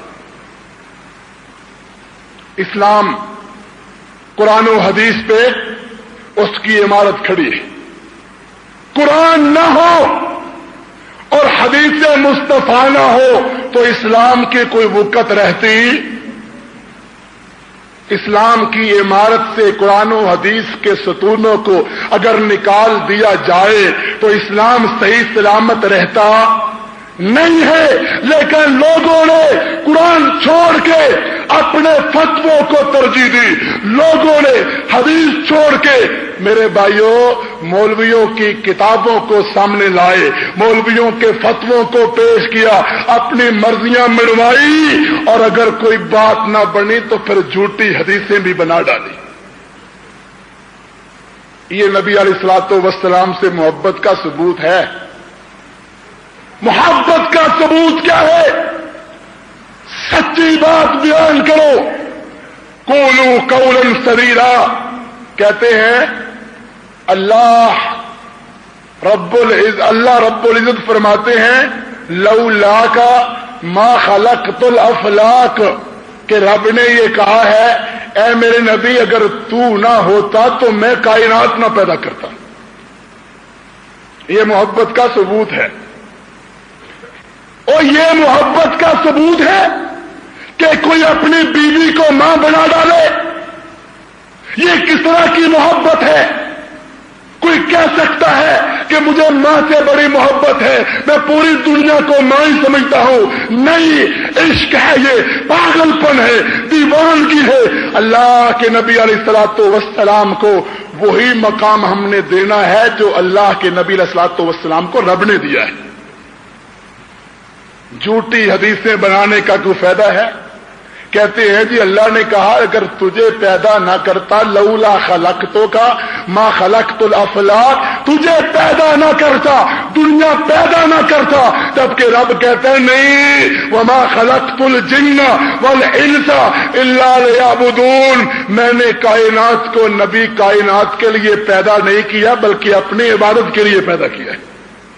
اسلام قرآن و حدیث پہ اس کی عمارت کھڑی ہے۔ قرآن نہ ہو اور حدیث مصطفیٰ نہ ہو تو اسلام کی کوئی وقت رہتی؟ اسلام کی عمارت سے قرآن و حدیث کے ستونوں کو اگر نکال دیا جائے تو اسلام صحیح سلامت رہتا نہیں ہے۔ لیکن لوگوں نے قرآن چھوڑ کے اپنے فتووں کو ترجیح دی، لوگوں نے حدیث چھوڑ کے میرے بھائیوں مولویوں کی کتابوں کو سامنے لائے، مولویوں کے فتووں کو پیش کیا، اپنی مرضیاں منوائی، اور اگر کوئی بات نہ بنی تو پھر جھوٹی حدیثیں بھی بنا ڈالی۔ یہ نبی علیہ الصلوۃ والسلام سے محبت کا ثبوت ہے۔ محبت کا ثبوت کیا ہے؟ سچی بات بیان کرو۔ قولوا قولا سدیدا، کہتے ہیں اللہ رب العزت فرماتے ہیں لولاک ما خلقت الافلاک، کہ رب نے یہ کہا ہے اے میرے نبی اگر تو نہ ہوتا تو میں کائنات نہ پیدا کرتا۔ یہ محبت کا ثبوت ہے، اور یہ محبت کا ثبوت ہے کہ کوئی اپنی بیوی کو ماں بنا ڈالے۔ یہ کس طرح کی محبت ہے؟ کوئی کہہ سکتا ہے کہ مجھے ماں سے بڑی محبت ہے، میں پوری دنیا کو ماں ہی سمجھتا ہوں۔ نہیں، عشق ہے، یہ پاگل پن ہے، دیوانگی ہے۔ اللہ کے نبی علیہ الصلوۃ والسلام کو وہی مقام ہم نے دینا ہے جو اللہ کے نبی علیہ الصلوۃ والسلام کو رب نے دیا ہے۔ جھوٹی حدیثیں بنانے کا کوئی فائدہ ہے کہتے ہیں جی اللہ نے کہا اگر تجھے پیدا نہ کرتا لولا خلقتو کا ما خلقت الافلاک، تجھے پیدا نہ کرتا دنیا پیدا نہ کرتا، جبکہ رب کہتے ہیں نہیں وما خلقت الجن والانس الا لیعبدون، میں نے کائنات کو نبی کائنات کے لیے پیدا نہیں کیا بلکہ اپنی عبادت کے لیے پیدا کیا ہے۔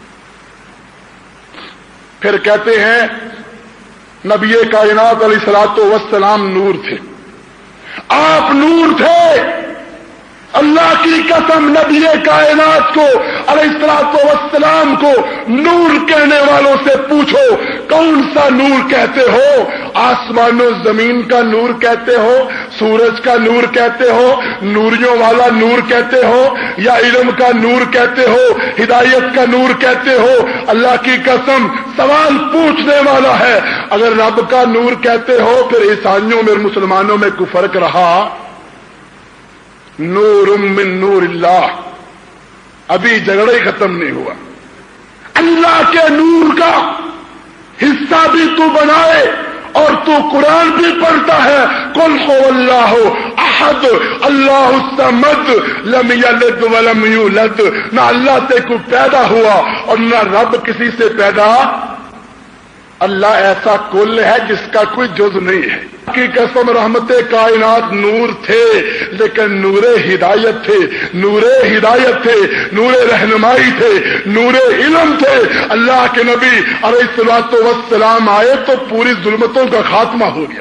پھر کہتے ہیں نبی کائنات علیہ الصلوۃ والسلام نور تھے، آپ نور تھے، اللہ کی قسم نبی کائنات کو علیہ الصلوۃ والسلام کو نور کہنے والوں سے پوچھو کون سا نور کہتے ہو؟ آسمان و زمین کا نور کہتے ہو، سورج کا نور کہتے ہو، نوریوں والا نور کہتے ہو، یا علم کا نور کہتے ہو، ہدایت کا نور کہتے ہو؟ اللہ کی قسم سوال پوچھنے والا ہے، اگر رب کا نور کہتے ہو پھر عیسائیوں میں اور مسلمانوں میں کوئی فرق رہا؟ نور من نور اللہ، ابھی جھگڑا ہی ختم نہیں ہوا۔ اللہ کے نور کا حصہ بھی تو بنائے اور تو قرآن بھی پڑھتا ہے، قل هو اللہ احد اللہ الصمد لم یلد ولم یولد، نہ اللہ سے کوئی پیدا ہوا اور نہ رب کسی سے پیدا، اللہ ایسا کل ہے جس کا کوئی جز نہیں ہے۔ کی قسم رحمت کائنات نور تھے لیکن نور ہدایت تھے، نور ہدایت تھے، نور رہنمائی تھے، نور علم تھے۔ اللہ کے نبی علیہ الصلوۃ والسلام آئے تو پوری ظلمتوں کا خاتمہ ہو گیا۔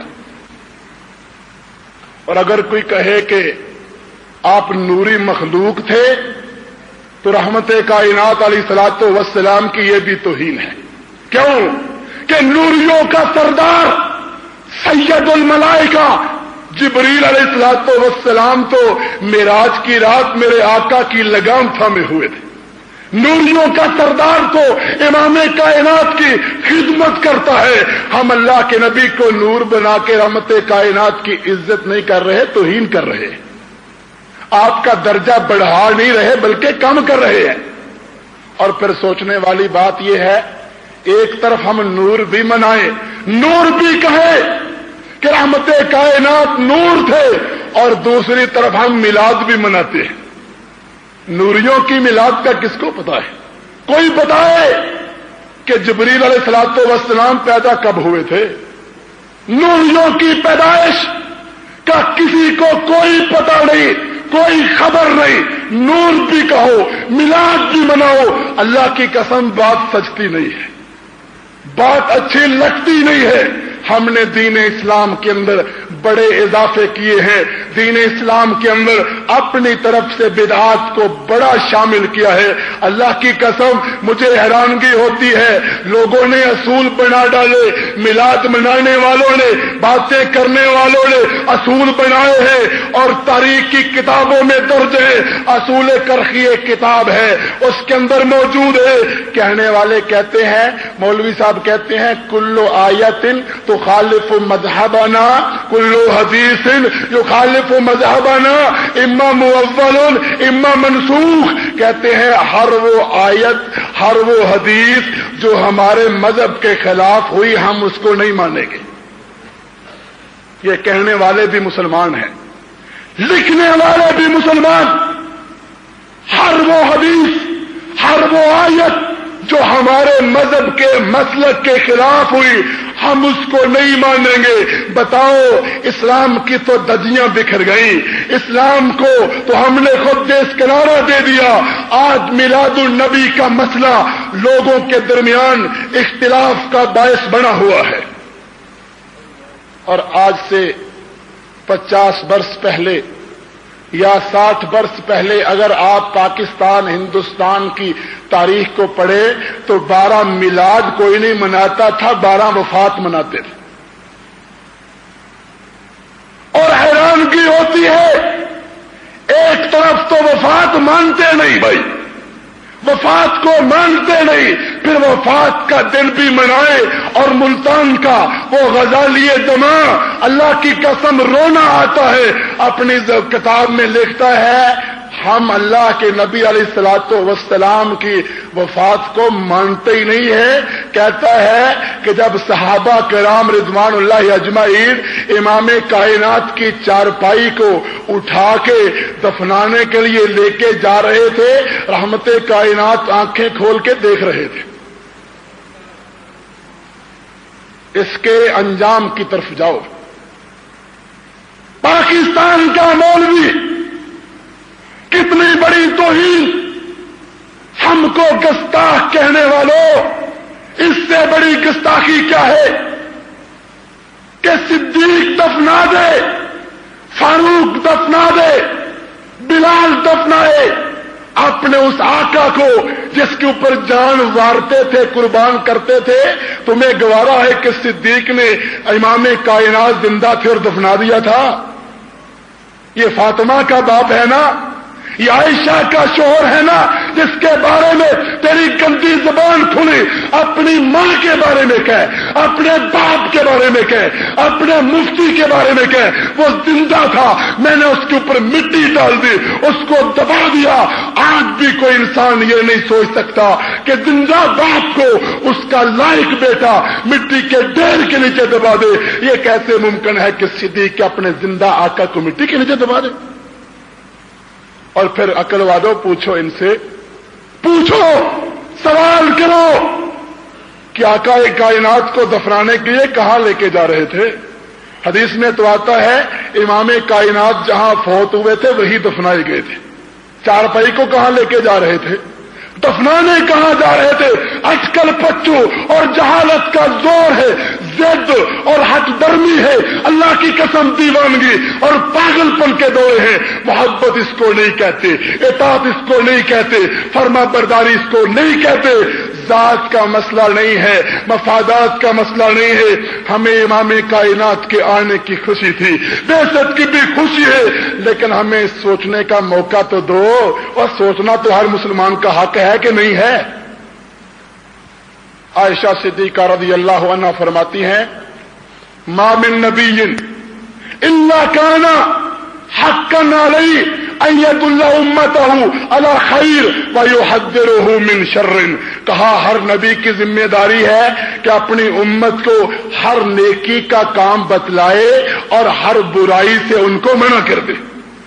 اور اگر کوئی کہے کہ آپ نوری مخلوق تھے تو رحمت کائنات علیہ الصلوۃ والسلام کی یہ بھی توہین ہے۔ کیوں کہ نوریوں کا سردار سید الملائکہ جبریل علیہ الصلوۃ والسلام تو معراج کی رات میرے آقا کی لگام تھامے ہوئے تھے، نوریوں کا سردار تو امام کائنات کی خدمت کرتا ہے۔ ہم اللہ کے نبی کو نور بنا کے رحمت کائنات کی عزت نہیں کر رہے، توہین کر رہے ہیں، آپ کا درجہ بڑھا نہیں رہے بلکہ کم کر رہے ہیں۔ اور پھر سوچنے والی بات یہ ہے ایک طرف ہم نور بھی منائیں، نور بھی کہیں کہ رحمت کائنات نور تھے، اور دوسری طرف ہم میلاد بھی مناتے ہیں۔ نوریوں کی میلاد کا کس کو پتا ہے؟ کوئی بتائے کہ جبریل علیہ الصلوۃ والسلام پیدا کب ہوئے تھے؟ نوریوں کی پیدائش کا کسی کو کوئی پتہ نہیں، کوئی خبر نہیں۔ نور بھی کہو، میلاد بھی مناؤ، اللہ کی قسم بات سچتی نہیں ہے، بات اچھی لگتی نہیں ہے۔ ہم نے دین اسلام کے اندر بڑے اضافے کیے ہیں، دین اسلام کے اندر اپنی طرف سے بدعات کو بڑا شامل کیا ہے۔ اللہ کی قسم مجھے حیرانگی ہوتی ہے، لوگوں نے اصول بنا ڈالے، میلاد منانے والوں نے، باتیں کرنے والوں نے اصول بنائے ہیں، اور تاریخ کی کتابوں میں درج ہے۔ اصول کرخی ایک کتاب ہے، اس کے اندر موجود ہے۔ کہنے والے کہتے ہیں، مولوی صاحب کہتے ہیں کلو آیتن تخالف مذہبنا کلو حدیث یخالف مذہبنا اما مؤول اما منسوخ۔ کہتے ہیں ہر وہ آیت، ہر وہ حدیث جو ہمارے مذہب کے خلاف ہوئی ہم اس کو نہیں مانیں گے۔ یہ کہنے والے بھی مسلمان ہیں، لکھنے والے بھی مسلمان۔ ہر وہ حدیث، ہر وہ آیت جو ہمارے مذہب کے مسلک کے خلاف ہوئی ہم اس کو نہیں مانیں گے۔ بتاؤ اسلام کی تو دجیاں بکھر گئیں، اسلام کو تو ہم نے خود دیس کنارہ دے دیا۔ آج میلاد النبی کا مسئلہ لوگوں کے درمیان اختلاف کا باعث بنا ہوا ہے۔ اور آج سے 50 برس پہلے یا 60 برس پہلے اگر آپ پاکستان ہندوستان کی تاریخ کو پڑھے تو 12 میلاد کوئی نہیں مناتا تھا، 12 وفات مناتے تھے۔ اور حیرانگی ہوتی ہے، ایک طرف تو وفات مانتے نہیں بھائی، وفات کو مانتے نہیں، پھر وفات کا دن بھی منائے۔ اور ملتان کا وہ غزالی دماء، اللہ کی قسم رونا آتا ہے، اپنی کتاب میں لکھتا ہے ہم اللہ کے نبی علیہ الصلوۃ والسلام کی وفات کو مانتے ہی نہیں ہے کہتا ہے کہ جب صحابہ کرام رضوان اللہ اجمعین امام کائنات کی چارپائی کو اٹھا کے دفنانے کے لیے لے کے جا رہے تھے، رحمت کائنات آنکھیں کھول کے دیکھ رہے تھے۔ اس کے انجام کی طرف جاؤ۔ پاکستان کا مولوی، کتنی بڑی توہین! ہم کو گستاخ کہنے والوں، اس سے بڑی گستاخی کیا ہے کہ صدیق دفنا دے، فاروق دفنا دے، بلال دفنائے اپنے اس آقا کو جس کے اوپر جان وارتے تھے، قربان کرتے تھے۔ تمہیں گوارا ہے کہ صدیق نے امام کائنات زندہ تھے اور دفنا دیا تھا؟ یہ فاطمہ کا باپ ہے نا، یہ عائشہ کا شوہر ہے نا، جس کے بارے میں تیری گندی زبان کھلی، اپنی ماں کے بارے میں کہہ، اپنے باپ کے بارے میں کہہ، اپنے مفتی کے بارے میں کہہ۔ وہ زندہ تھا، میں نے اس کے اوپر مٹی ڈال دی، اس کو دبا دیا۔ آج بھی کوئی انسان یہ نہیں سوچ سکتا کہ زندہ باپ کو اس کا لائق بیٹا مٹی کے ڈھیر کے نیچے دبا دے۔ یہ کیسے ممکن ہے کہ صدیق اپنے زندہ آقا کو مٹی کے نیچے دبا دے؟ اور پھر عقل والوں پوچھو، ان سے پوچھو، سوال کرو کہ آقا کائنات کو دفنانے کے لیے کہاں لے کے جا رہے تھے؟ حدیث میں تو آتا ہے امام کائنات جہاں فوت ہوئے تھے وہی دفنائے گئے تھے۔ چارپائی کو کہاں لے کے جا رہے تھے؟ دفنانے کہاں جا رہے تھے؟ اٹکل پچو اور جہالت کا زور ہے، ضد اور ہٹ درمی ہے، اللہ کی قسم دیوانگی اور پاگل پن کے دورے ہیں۔ محبت اس کو نہیں کہتے، اطاعت اس کو نہیں کہتے، فرما برداری اس کو نہیں کہتے۔ ذات کا مسئلہ نہیں ہے، مفادات کا مسئلہ نہیں ہے۔ ہمیں امام کائنات کے آنے کی خوشی تھی، بعثت کی بھی خوشی ہے، لیکن ہمیں سوچنے کا موقع تو دو، اور سوچنا تو ہر مسلمان کا حق ہے کہ نہیں ہے؟ عائشہ صدیقہ رضی اللہ عنہا فرماتی ہیں، ما من نبی الا کان حقا علی ان یدل امتہ علی خیر ویحذرہ من شر۔ کہا ہر نبی کی ذمہ داری ہے کہ اپنی امت کو ہر نیکی کا کام بتلائے اور ہر برائی سے ان کو منع کر دے۔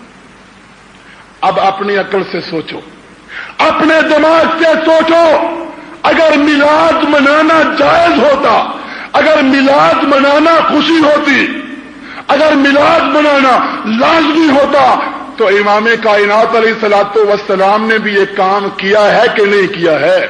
اب اپنی عقل سے سوچو، اپنے دماغ سے سوچو، اگر میلاد منانا جائز ہوتا، اگر میلاد منانا خوشی ہوتی، اگر میلاد منانا لازمی ہوتا، تو امام کائنات علیہ الصلوۃ والسلام نے بھی یہ کام کیا ہے کہ نہیں کیا ہے؟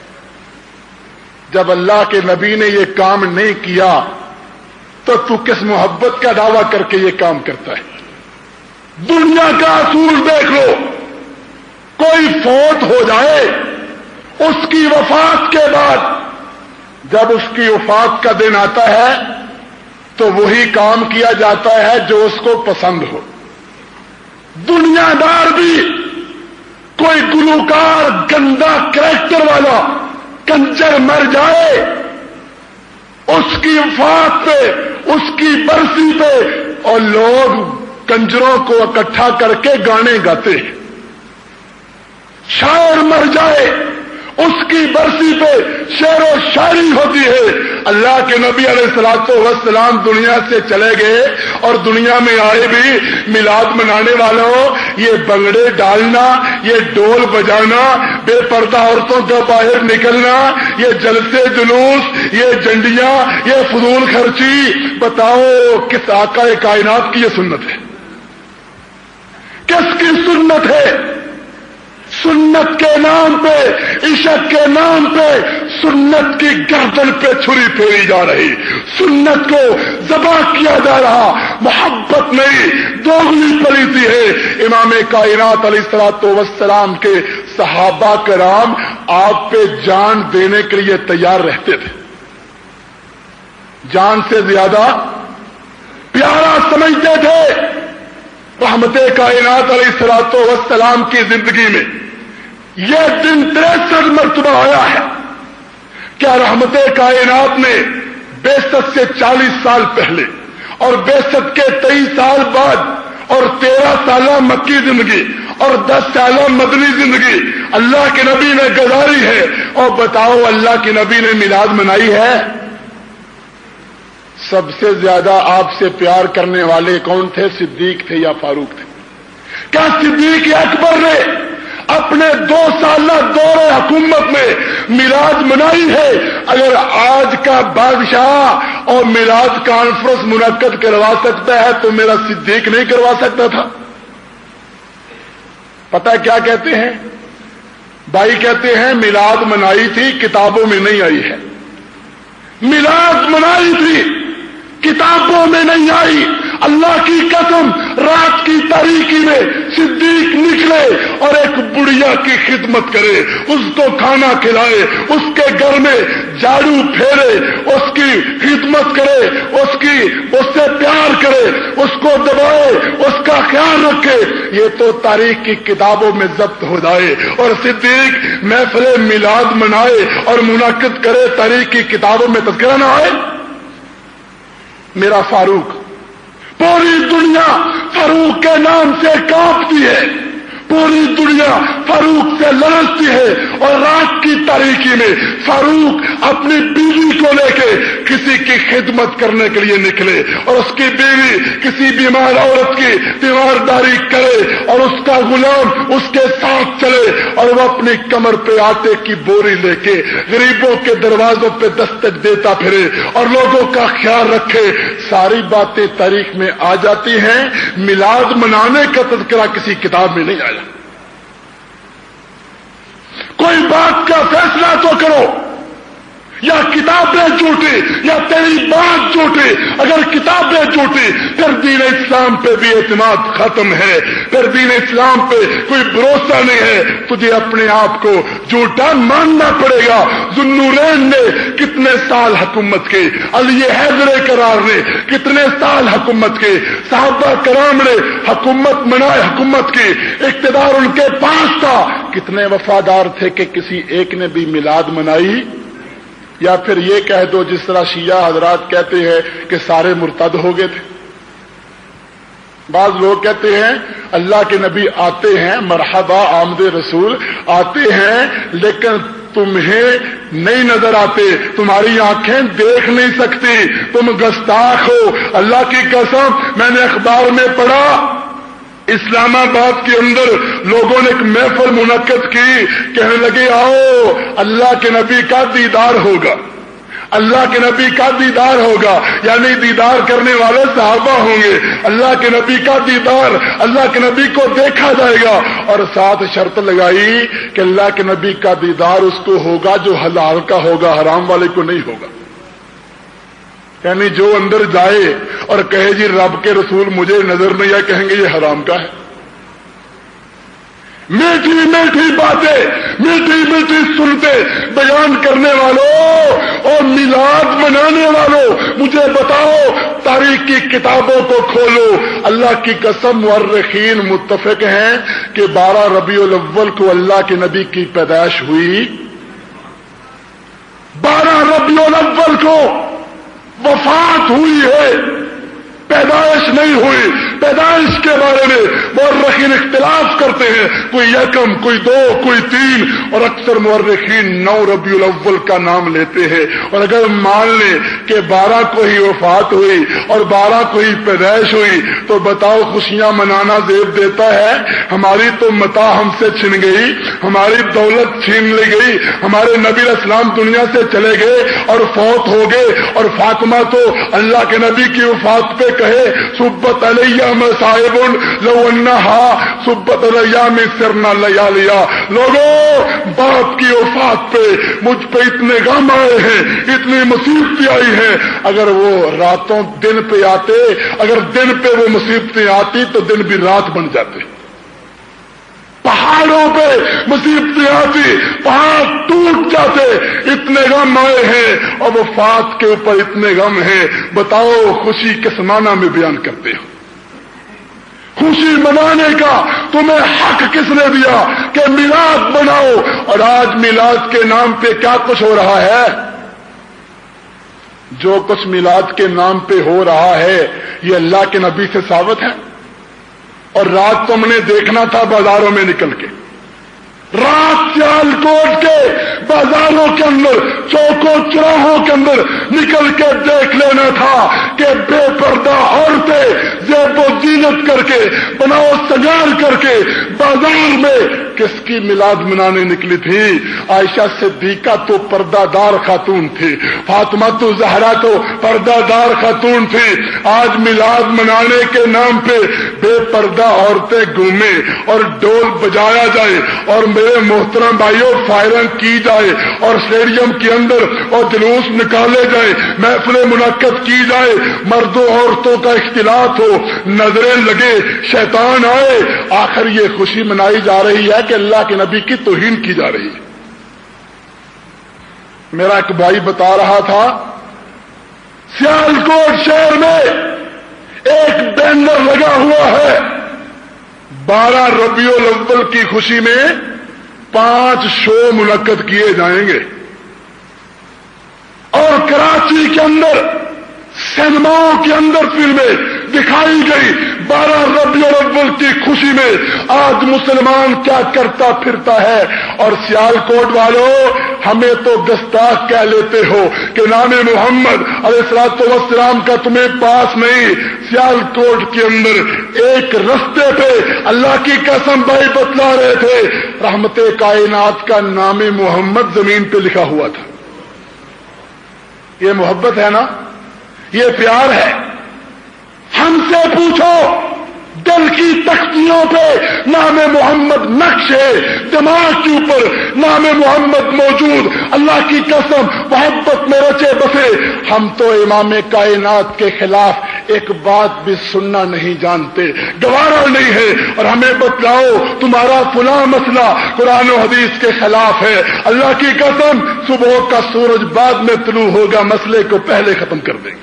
جب اللہ کے نبی نے یہ کام نہیں کیا تو کس محبت کا دعویٰ کر کے یہ کام کرتا ہے؟ دنیا کا اصول دیکھ لو، کوئی فوت ہو جائے، اس کی وفات کے بعد جب اس کی وفات کا دن آتا ہے تو وہی کام کیا جاتا ہے جو اس کو پسند ہو۔ دنیا دار بھی، کوئی گلوکار گندا کریکٹر والا کنجر مر جائے، اس کی وفات پہ، اس کی برسی پہ، اور لوگ کنجروں کو اکٹھا کر کے گانے گاتے ہیں۔ شاعر مر جائے، اس کی برسی پہ شعر و شاعری ہوتی ہے۔ اللہ کے نبی علیہ الصلوۃ والسلام دنیا سے چلے گئے اور دنیا میں آئے بھی، میلاد منانے والوں، یہ بنگڑے ڈالنا، یہ ڈول بجانا، بے پردہ عورتوں کا باہر نکلنا، یہ جلسے جلوس، یہ جنڈیاں، یہ فضول خرچی، بتاؤ کس آقا کائنات کی یہ سنت ہے؟ کس کی سنت ہے؟ سنت کے نام پہ، عشق کے نام پہ سنت کی گردن پہ چھری پھیری جا رہی، سنت کو ذبح کیا جا رہا، محبت نہیں، دوغلی پلیتی ہے۔ امام کائنات علیہ الصلوۃ والسلام کے صحابہ کرام آپ پہ جان دینے کے لیے تیار رہتے تھے، جان سے زیادہ پیارا سمجھتے تھے۔ رحمت کائنات علیہ الصلوۃ والسلام کی زندگی میں یہ دن 63 مرتبہ آیا ہے۔ کیا رحمت کائنات نے بعثت سے 40 سال پہلے اور بعثت کے 23 سال بعد اور 13 سالہ مکی زندگی اور 10 سال مدنی زندگی اللہ کے نبی نے گزاری ہے، اور بتاؤ اللہ کے نبی نے میلاد منائی ہے؟ سب سے زیادہ آپ سے پیار کرنے والے کون تھے؟ صدیق تھے یا فاروق تھے؟ کیا صدیق اکبر نے اپنے 2 سالہ دور حکومت میں میلاد منائی ہے؟ اگر آج کا بادشاہ اور میلاد کانفرنس منعقد کروا سکتا ہے تو میرا صدیق نہیں کروا سکتا تھا؟ پتہ کیا کہتے ہیں بھائی؟ کہتے ہیں میلاد منائی تھی، کتابوں میں نہیں آئی ہے۔ میلاد منائی تھی، کتابوں میں نہیں آئی۔ اللہ کی قسم، رات کی تاریکی میں صدیق نکلے اور ایک بڑھیا کی خدمت کرے، اس کو کھانا کھلائے، اس کے گھر میں جھاڑو پھیرے، اس کی خدمت کرے، اس سے پیار کرے، اس کو دبائے، اس کا خیال رکھے، یہ تو تاریخ کی کتابوں میں ضبط ہو جائے۔ اور صدیق محفل میلاد منائے اور منعقد کرے، تاریخ کی کتابوں میں تذکرہ نہ آئے؟ میرا فاروق، پوری دنیا فاروق کے نام سے کانپتی ہے، پوری دنیا فاروق سے لرزتی ہے، اور رات کی تاریکی میں فاروق اپنی بیوی کو لے کے کسی کی خدمت کرنے کے لیے نکلے، اور اس کی بیوی کسی بیمار عورت کی تیمارداری کرے، اور اس کا غلام اس کے ساتھ چلے، اور وہ اپنی کمر پہ آٹے کی بوری لے کے غریبوں کے دروازوں پہ دستک دیتا پھرے اور لوگوں کا خیال رکھے۔ ساری باتیں تاریخ میں آ جاتی ہیں، میلاد منانے کا تذکرہ کسی کتاب میں نہیں آیا۔ کوئی بات کا فیصلہ تو کرو، یا کتابیں جھوٹی یا تیری بات جھوٹی۔ اگر کتابیں جھوٹی پھر دین اسلام پہ بھی اعتماد ختم ہے، پھر دین اسلام پہ کوئی بھروسہ نہیں ہے، تجھے اپنے آپ کو جھوٹا ماننا پڑے گا۔ ذوالنورین نے کتنے سال حکومت کی، علی حیدر کرار نے کتنے سال حکومت کی، صحابہ کرام نے حکومت کی، اقتدار ان کے پاس تھا، کتنے وفادار تھے کہ کسی ایک نے بھی میلاد منائی؟ یا پھر یہ کہہ دو جس طرح شیعہ حضرات کہتے ہیں کہ سارے مرتد ہو گئے تھے۔ بعض لوگ کہتے ہیں اللہ کے نبی آتے ہیں، مرحبا آمد رسول آتے ہیں، لیکن تمہیں نہیں نظر آتے، تمہاری آنکھیں دیکھ نہیں سکتی، تم گستاخ ہو۔ اللہ کی قسم، میں نے اخبار میں پڑھا اسلام آباد کے اندر لوگوں نے ایک محفل منعقد کی، کہنے لگے آؤ اللہ کے نبی کا دیدار ہوگا، اللہ کے نبی کا دیدار ہوگا، یعنی دیدار کرنے والے صحابہ ہوں گے، اللہ کے نبی کا دیدار، اللہ کے نبی کو دیکھا جائے گا، اور ساتھ شرط لگائی کہ اللہ کے نبی کا دیدار اس کو ہوگا جو حلال کا ہوگا، حرام والے کو نہیں ہوگا۔ یعنی جو اندر جائے اور کہے جی رب کے رسول مجھے نظر نہیں آئے، کہیں گے یہ حرام کا ہے۔ میٹھی میٹھی باتیں، میٹھی میٹھی سنتے بیان کرنے والوں اور میلاد منانے والوں، مجھے بتاؤ تاریخ کی کتابوں کو کھولو، اللہ کی قسم مورخین متفق ہیں کہ 12 ربیع الاول کو اللہ کے نبی کی پیدائش ہوئی، 12 ربیع الاول کو وفات ہوئی ہے، پیدائش نہیں ہوئی۔ پیدائش کے بارے میں مورخین اختلاف کرتے ہیں، کوئی یکم، کوئی 2، کوئی 3، اور اکثر مورخین 9 ربیع الاول کا نام لیتے ہیں۔ اور اگر مان لیں کہ 12 کو ہی وفات ہوئی اور 12 کو ہی پیدائش ہوئی تو بتاؤ خوشیاں منانا زیب دیتا ہے؟ ہماری تو متاع ہم سے چھن گئی، ہماری دولت چھین لی گئی، ہمارے نبی علیہ السلام دنیا سے چلے گئے اور فوت ہو گئے، اور فاطمہ تو اللہ کے نبی کی وفات پہ کہے سبت علیہ مصائب لو انہا سبت علیہ میں سرنا لیالیا۔ لوگوں، باپ کی وفات پہ مجھ پہ اتنے غم آئے ہیں، اتنی مصیبتیں آئی ہیں، اگر وہ راتوں دن پہ آتے، اگر دن پہ وہ مصیبتیں آتی تو دن بھی رات بن جاتے، پہاڑوں پہ مصیبتیں آتی، پہاڑ ٹوٹ جاتے، اتنے غم آئے ہیں، اور وفات کے اوپر اتنے غم ہیں۔ بتاؤ خوشی کس معنی میں بیان کرتے ہو؟ خوشی منانے کا تمہیں حق کس نے دیا کہ میلاد مناؤ؟ اور آج میلاد کے نام پہ کیا کچھ ہو رہا ہے؟ جو کچھ میلاد کے نام پہ ہو رہا ہے یہ اللہ کے نبی سے ثابت ہے؟ اور رات تم نے دیکھنا تھا بازاروں میں نکل کے، رات سیال کوٹ کے بازاروں کے اندر، چوکوں چراہوں کے اندر نکل کے دیکھ لینا تھا کہ بے پردہ عورتیں زیب و زینت کر کے، بناؤ سجار کر کے بازار میں کس کی میلاد منانے نکلی تھی؟ عائشہ صدیقہ تو پردہ دار خاتون تھی، فاطمہ تو زہرا تو پردہ دار خاتون تھی۔ آج میلاد منانے کے نام پہ بے پردہ عورتیں گھومیں اور ڈول بجایا جائے اور میرے محترم بھائیوں فائرنگ کی جائے اور اسٹیڈیم کے اندر اور جلوس نکالے جائے، محفلیں منعقد کی جائے، مردوں عورتوں کا اختلاط ہو، نظریں لگے، شیطان آئے، آخر یہ خوشی منائی جا رہی ہے کہ اللہ کے نبی کی توہین کی جا رہی ہے۔ میرا ایک بھائی بتا رہا تھا سیالکوٹ شہر میں ایک بینر لگا ہوا ہے، 12 ربیع الاول کی خوشی میں 5 شو منعقد کیے جائیں گے، اور کراچی کے اندر سینماؤں کے اندر فلمیں دکھائی گئی 12 ربیع الاول کی خوشی میں۔ آج مسلمان کیا کرتا پھرتا ہے؟ اور سیالکوٹ والوں ہمیں تو گستاخ کہہ لیتے ہو کہ نام محمد علیہ الصلوۃ والسلام کا تمہیں پاس نہیں۔ سیالکوٹ کے اندر ایک رستے پہ اللہ کی قسم بھائی بتلا رہے تھے، رحمت کائنات کا نام محمد زمین پہ لکھا ہوا تھا۔ یہ محبت ہے نا، یہ پیار ہے۔ ہم سے پوچھو، دل کی تختیوں پہ نام محمد نقش ہے، دماغ کے اوپر نام محمد موجود، اللہ کی قسم محبت میں رچے بسے۔ ہم تو امام کائنات کے خلاف ایک بات بھی سننا نہیں جانتے، گوارا نہیں ہے، اور ہمیں بتلاؤ تمہارا فلاں مسئلہ قرآن و حدیث کے خلاف ہے، اللہ کی قسم صبح کا سورج بعد میں طلوع ہوگا، مسئلے کو پہلے ختم کر دیں گے۔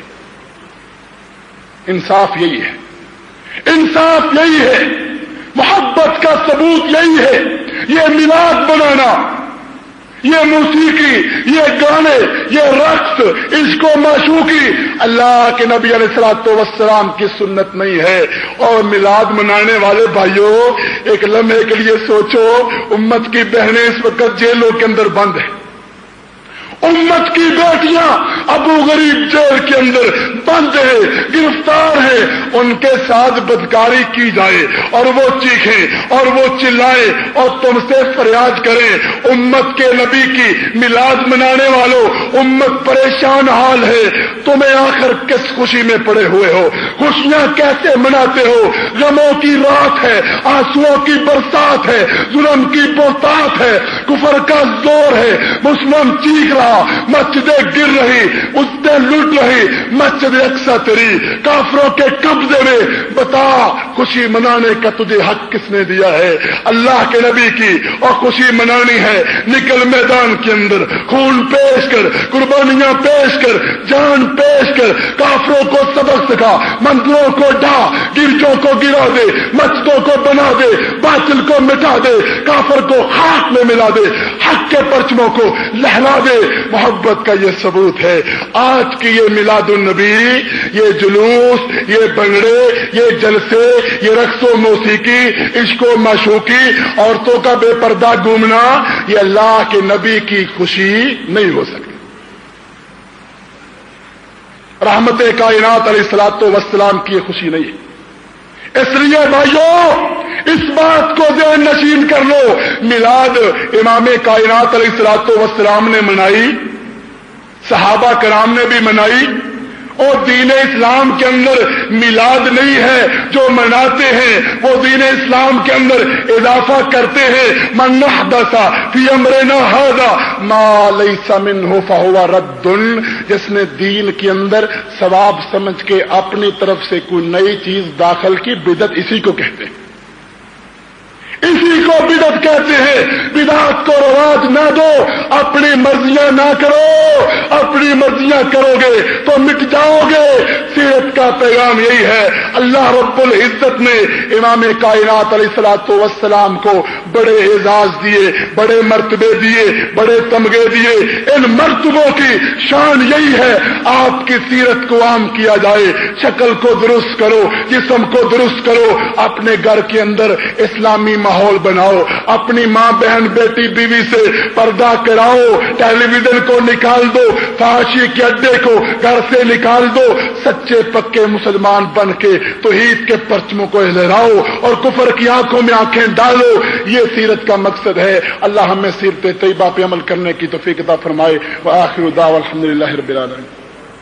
انصاف یہی ہے، انصاف یہی ہے، محبت کا ثبوت یہی ہے۔ یہ میلاد بنانا، یہ موسیقی، یہ گانے، یہ رقص، عشق و معشوقی اللہ کے نبی علیہ الصلوۃ والسلام کی سنت نہیں ہے۔ اور میلاد منانے والے بھائیوں، ایک لمحے کے لیے سوچو، امت کی بہنیں اس وقت جیلوں کے اندر بند ہیں، امت کی بیٹیاں ابو غریب جیل کے اندر بند ہیں، گرفتار ہیں، ان کے ساتھ بدکاری کی جائے اور وہ چیخیں اور وہ چلائیں اور تم سے فریاد کریں۔ امت کے نبی کی میلاد منانے والوں، امت پریشان حال ہے، تمہیں آخر کس خوشی میں پڑے ہوئے ہو؟ خوشیاں کیسے مناتے ہو؟ غموں کی رات ہے، آنسوؤں کی برسات ہے، ظلم کی بہتات ہے، کفر کا زور ہے، مسلم چیخ رہا، مسجدیں گر رہی، مسجدیں لٹ رہی، مسجد اقصی تیری کافروں کے قبضے میں۔ بتا خوشی منانے کا تجھے حق کس نے دیا ہے؟ اللہ کے نبی کی اور خوشی منانی ہے، نکل میدان کے اندر، خون پیش کر، قربانیاں پیش کر، جان پیش کر، کافروں کو سبق سکھا، مندروں کو ڈھا، گرجوں کو گرا دے، مسجدوں کو بنا دے، باطل کو مٹا دے، کافر کو خاک میں ملا دے، حق کے پرچموں کو لہلا دے۔ محبت کا یہ ثبوت ہے۔ آج کی یہ میلاد النبی، یہ جلوس، یہ بنگڑے، یہ جلسے، یہ رقص و موسیقی، عشق و معشوقی، عورتوں کا بے پردہ گھومنا، یہ اللہ کے نبی کی خوشی نہیں ہو سکتی۔ رحمت کائنات علیہ الصلوۃ والسلام کی یہ خوشی نہیں ہے۔ اس لیے بھائیوں اس بات کو ذہن نشین کر لو، میلاد امام کائنات علیہ الصلوۃ والسلام نے منائی، صحابہ کرام نے بھی منائی، اور دین اسلام کے اندر میلاد نہیں ہے جو مناتے ہیں، وہ دین اسلام کے اندر اضافہ کرتے ہیں۔ من احدث فی امرنا ھذا ما لیس منہ فہو رد، جس نے دین کے اندر ثواب سمجھ کے اپنی طرف سے کوئی نئی چیز داخل کی، بدعت اسی کو کہتے ہیں۔ इसी को बिदअत कहते हैं। बिदअत को रवाज ना दो, अपनी मर्जियां ना करो। अपनी मर्जियां करोगे तो मिट जाओगे। सीरत का पैगाम यही है। अल्लाह रब्बुल इज्जत ने इमाम कायनात अलैहिस्सलातु वस्सलाम को बड़े एजाज दिए, बड़े मर्तबे दिए, बड़े तमगे दिए। इन मर्तबों की शान यही है आपकी सीरत को आम किया जाए। शक्ल को दुरुस्त करो, जिस्म को दुरुस्त करो, अपने घर के अंदर इस्लामी माहौल बनाओ, अपनी मां बहन बेटी बीवी से पर्दा कराओ, टेलीविजन को निकाल दो, फांसी के अड्डे को घर से निकाल दो, सच्चे पक्के मुसलमान बन के तौहीद के परचमों को लहराओ और कुफर की आंखों में आंखें डालो। ये सीरत का मकसद है। अल्लाह हमें सीरत तैयबा पे अमल करने की तौफीक अता फरमाए। व आखिरु दावा अल्हम्दुलिल्लाहि रब्बिल आलमीन।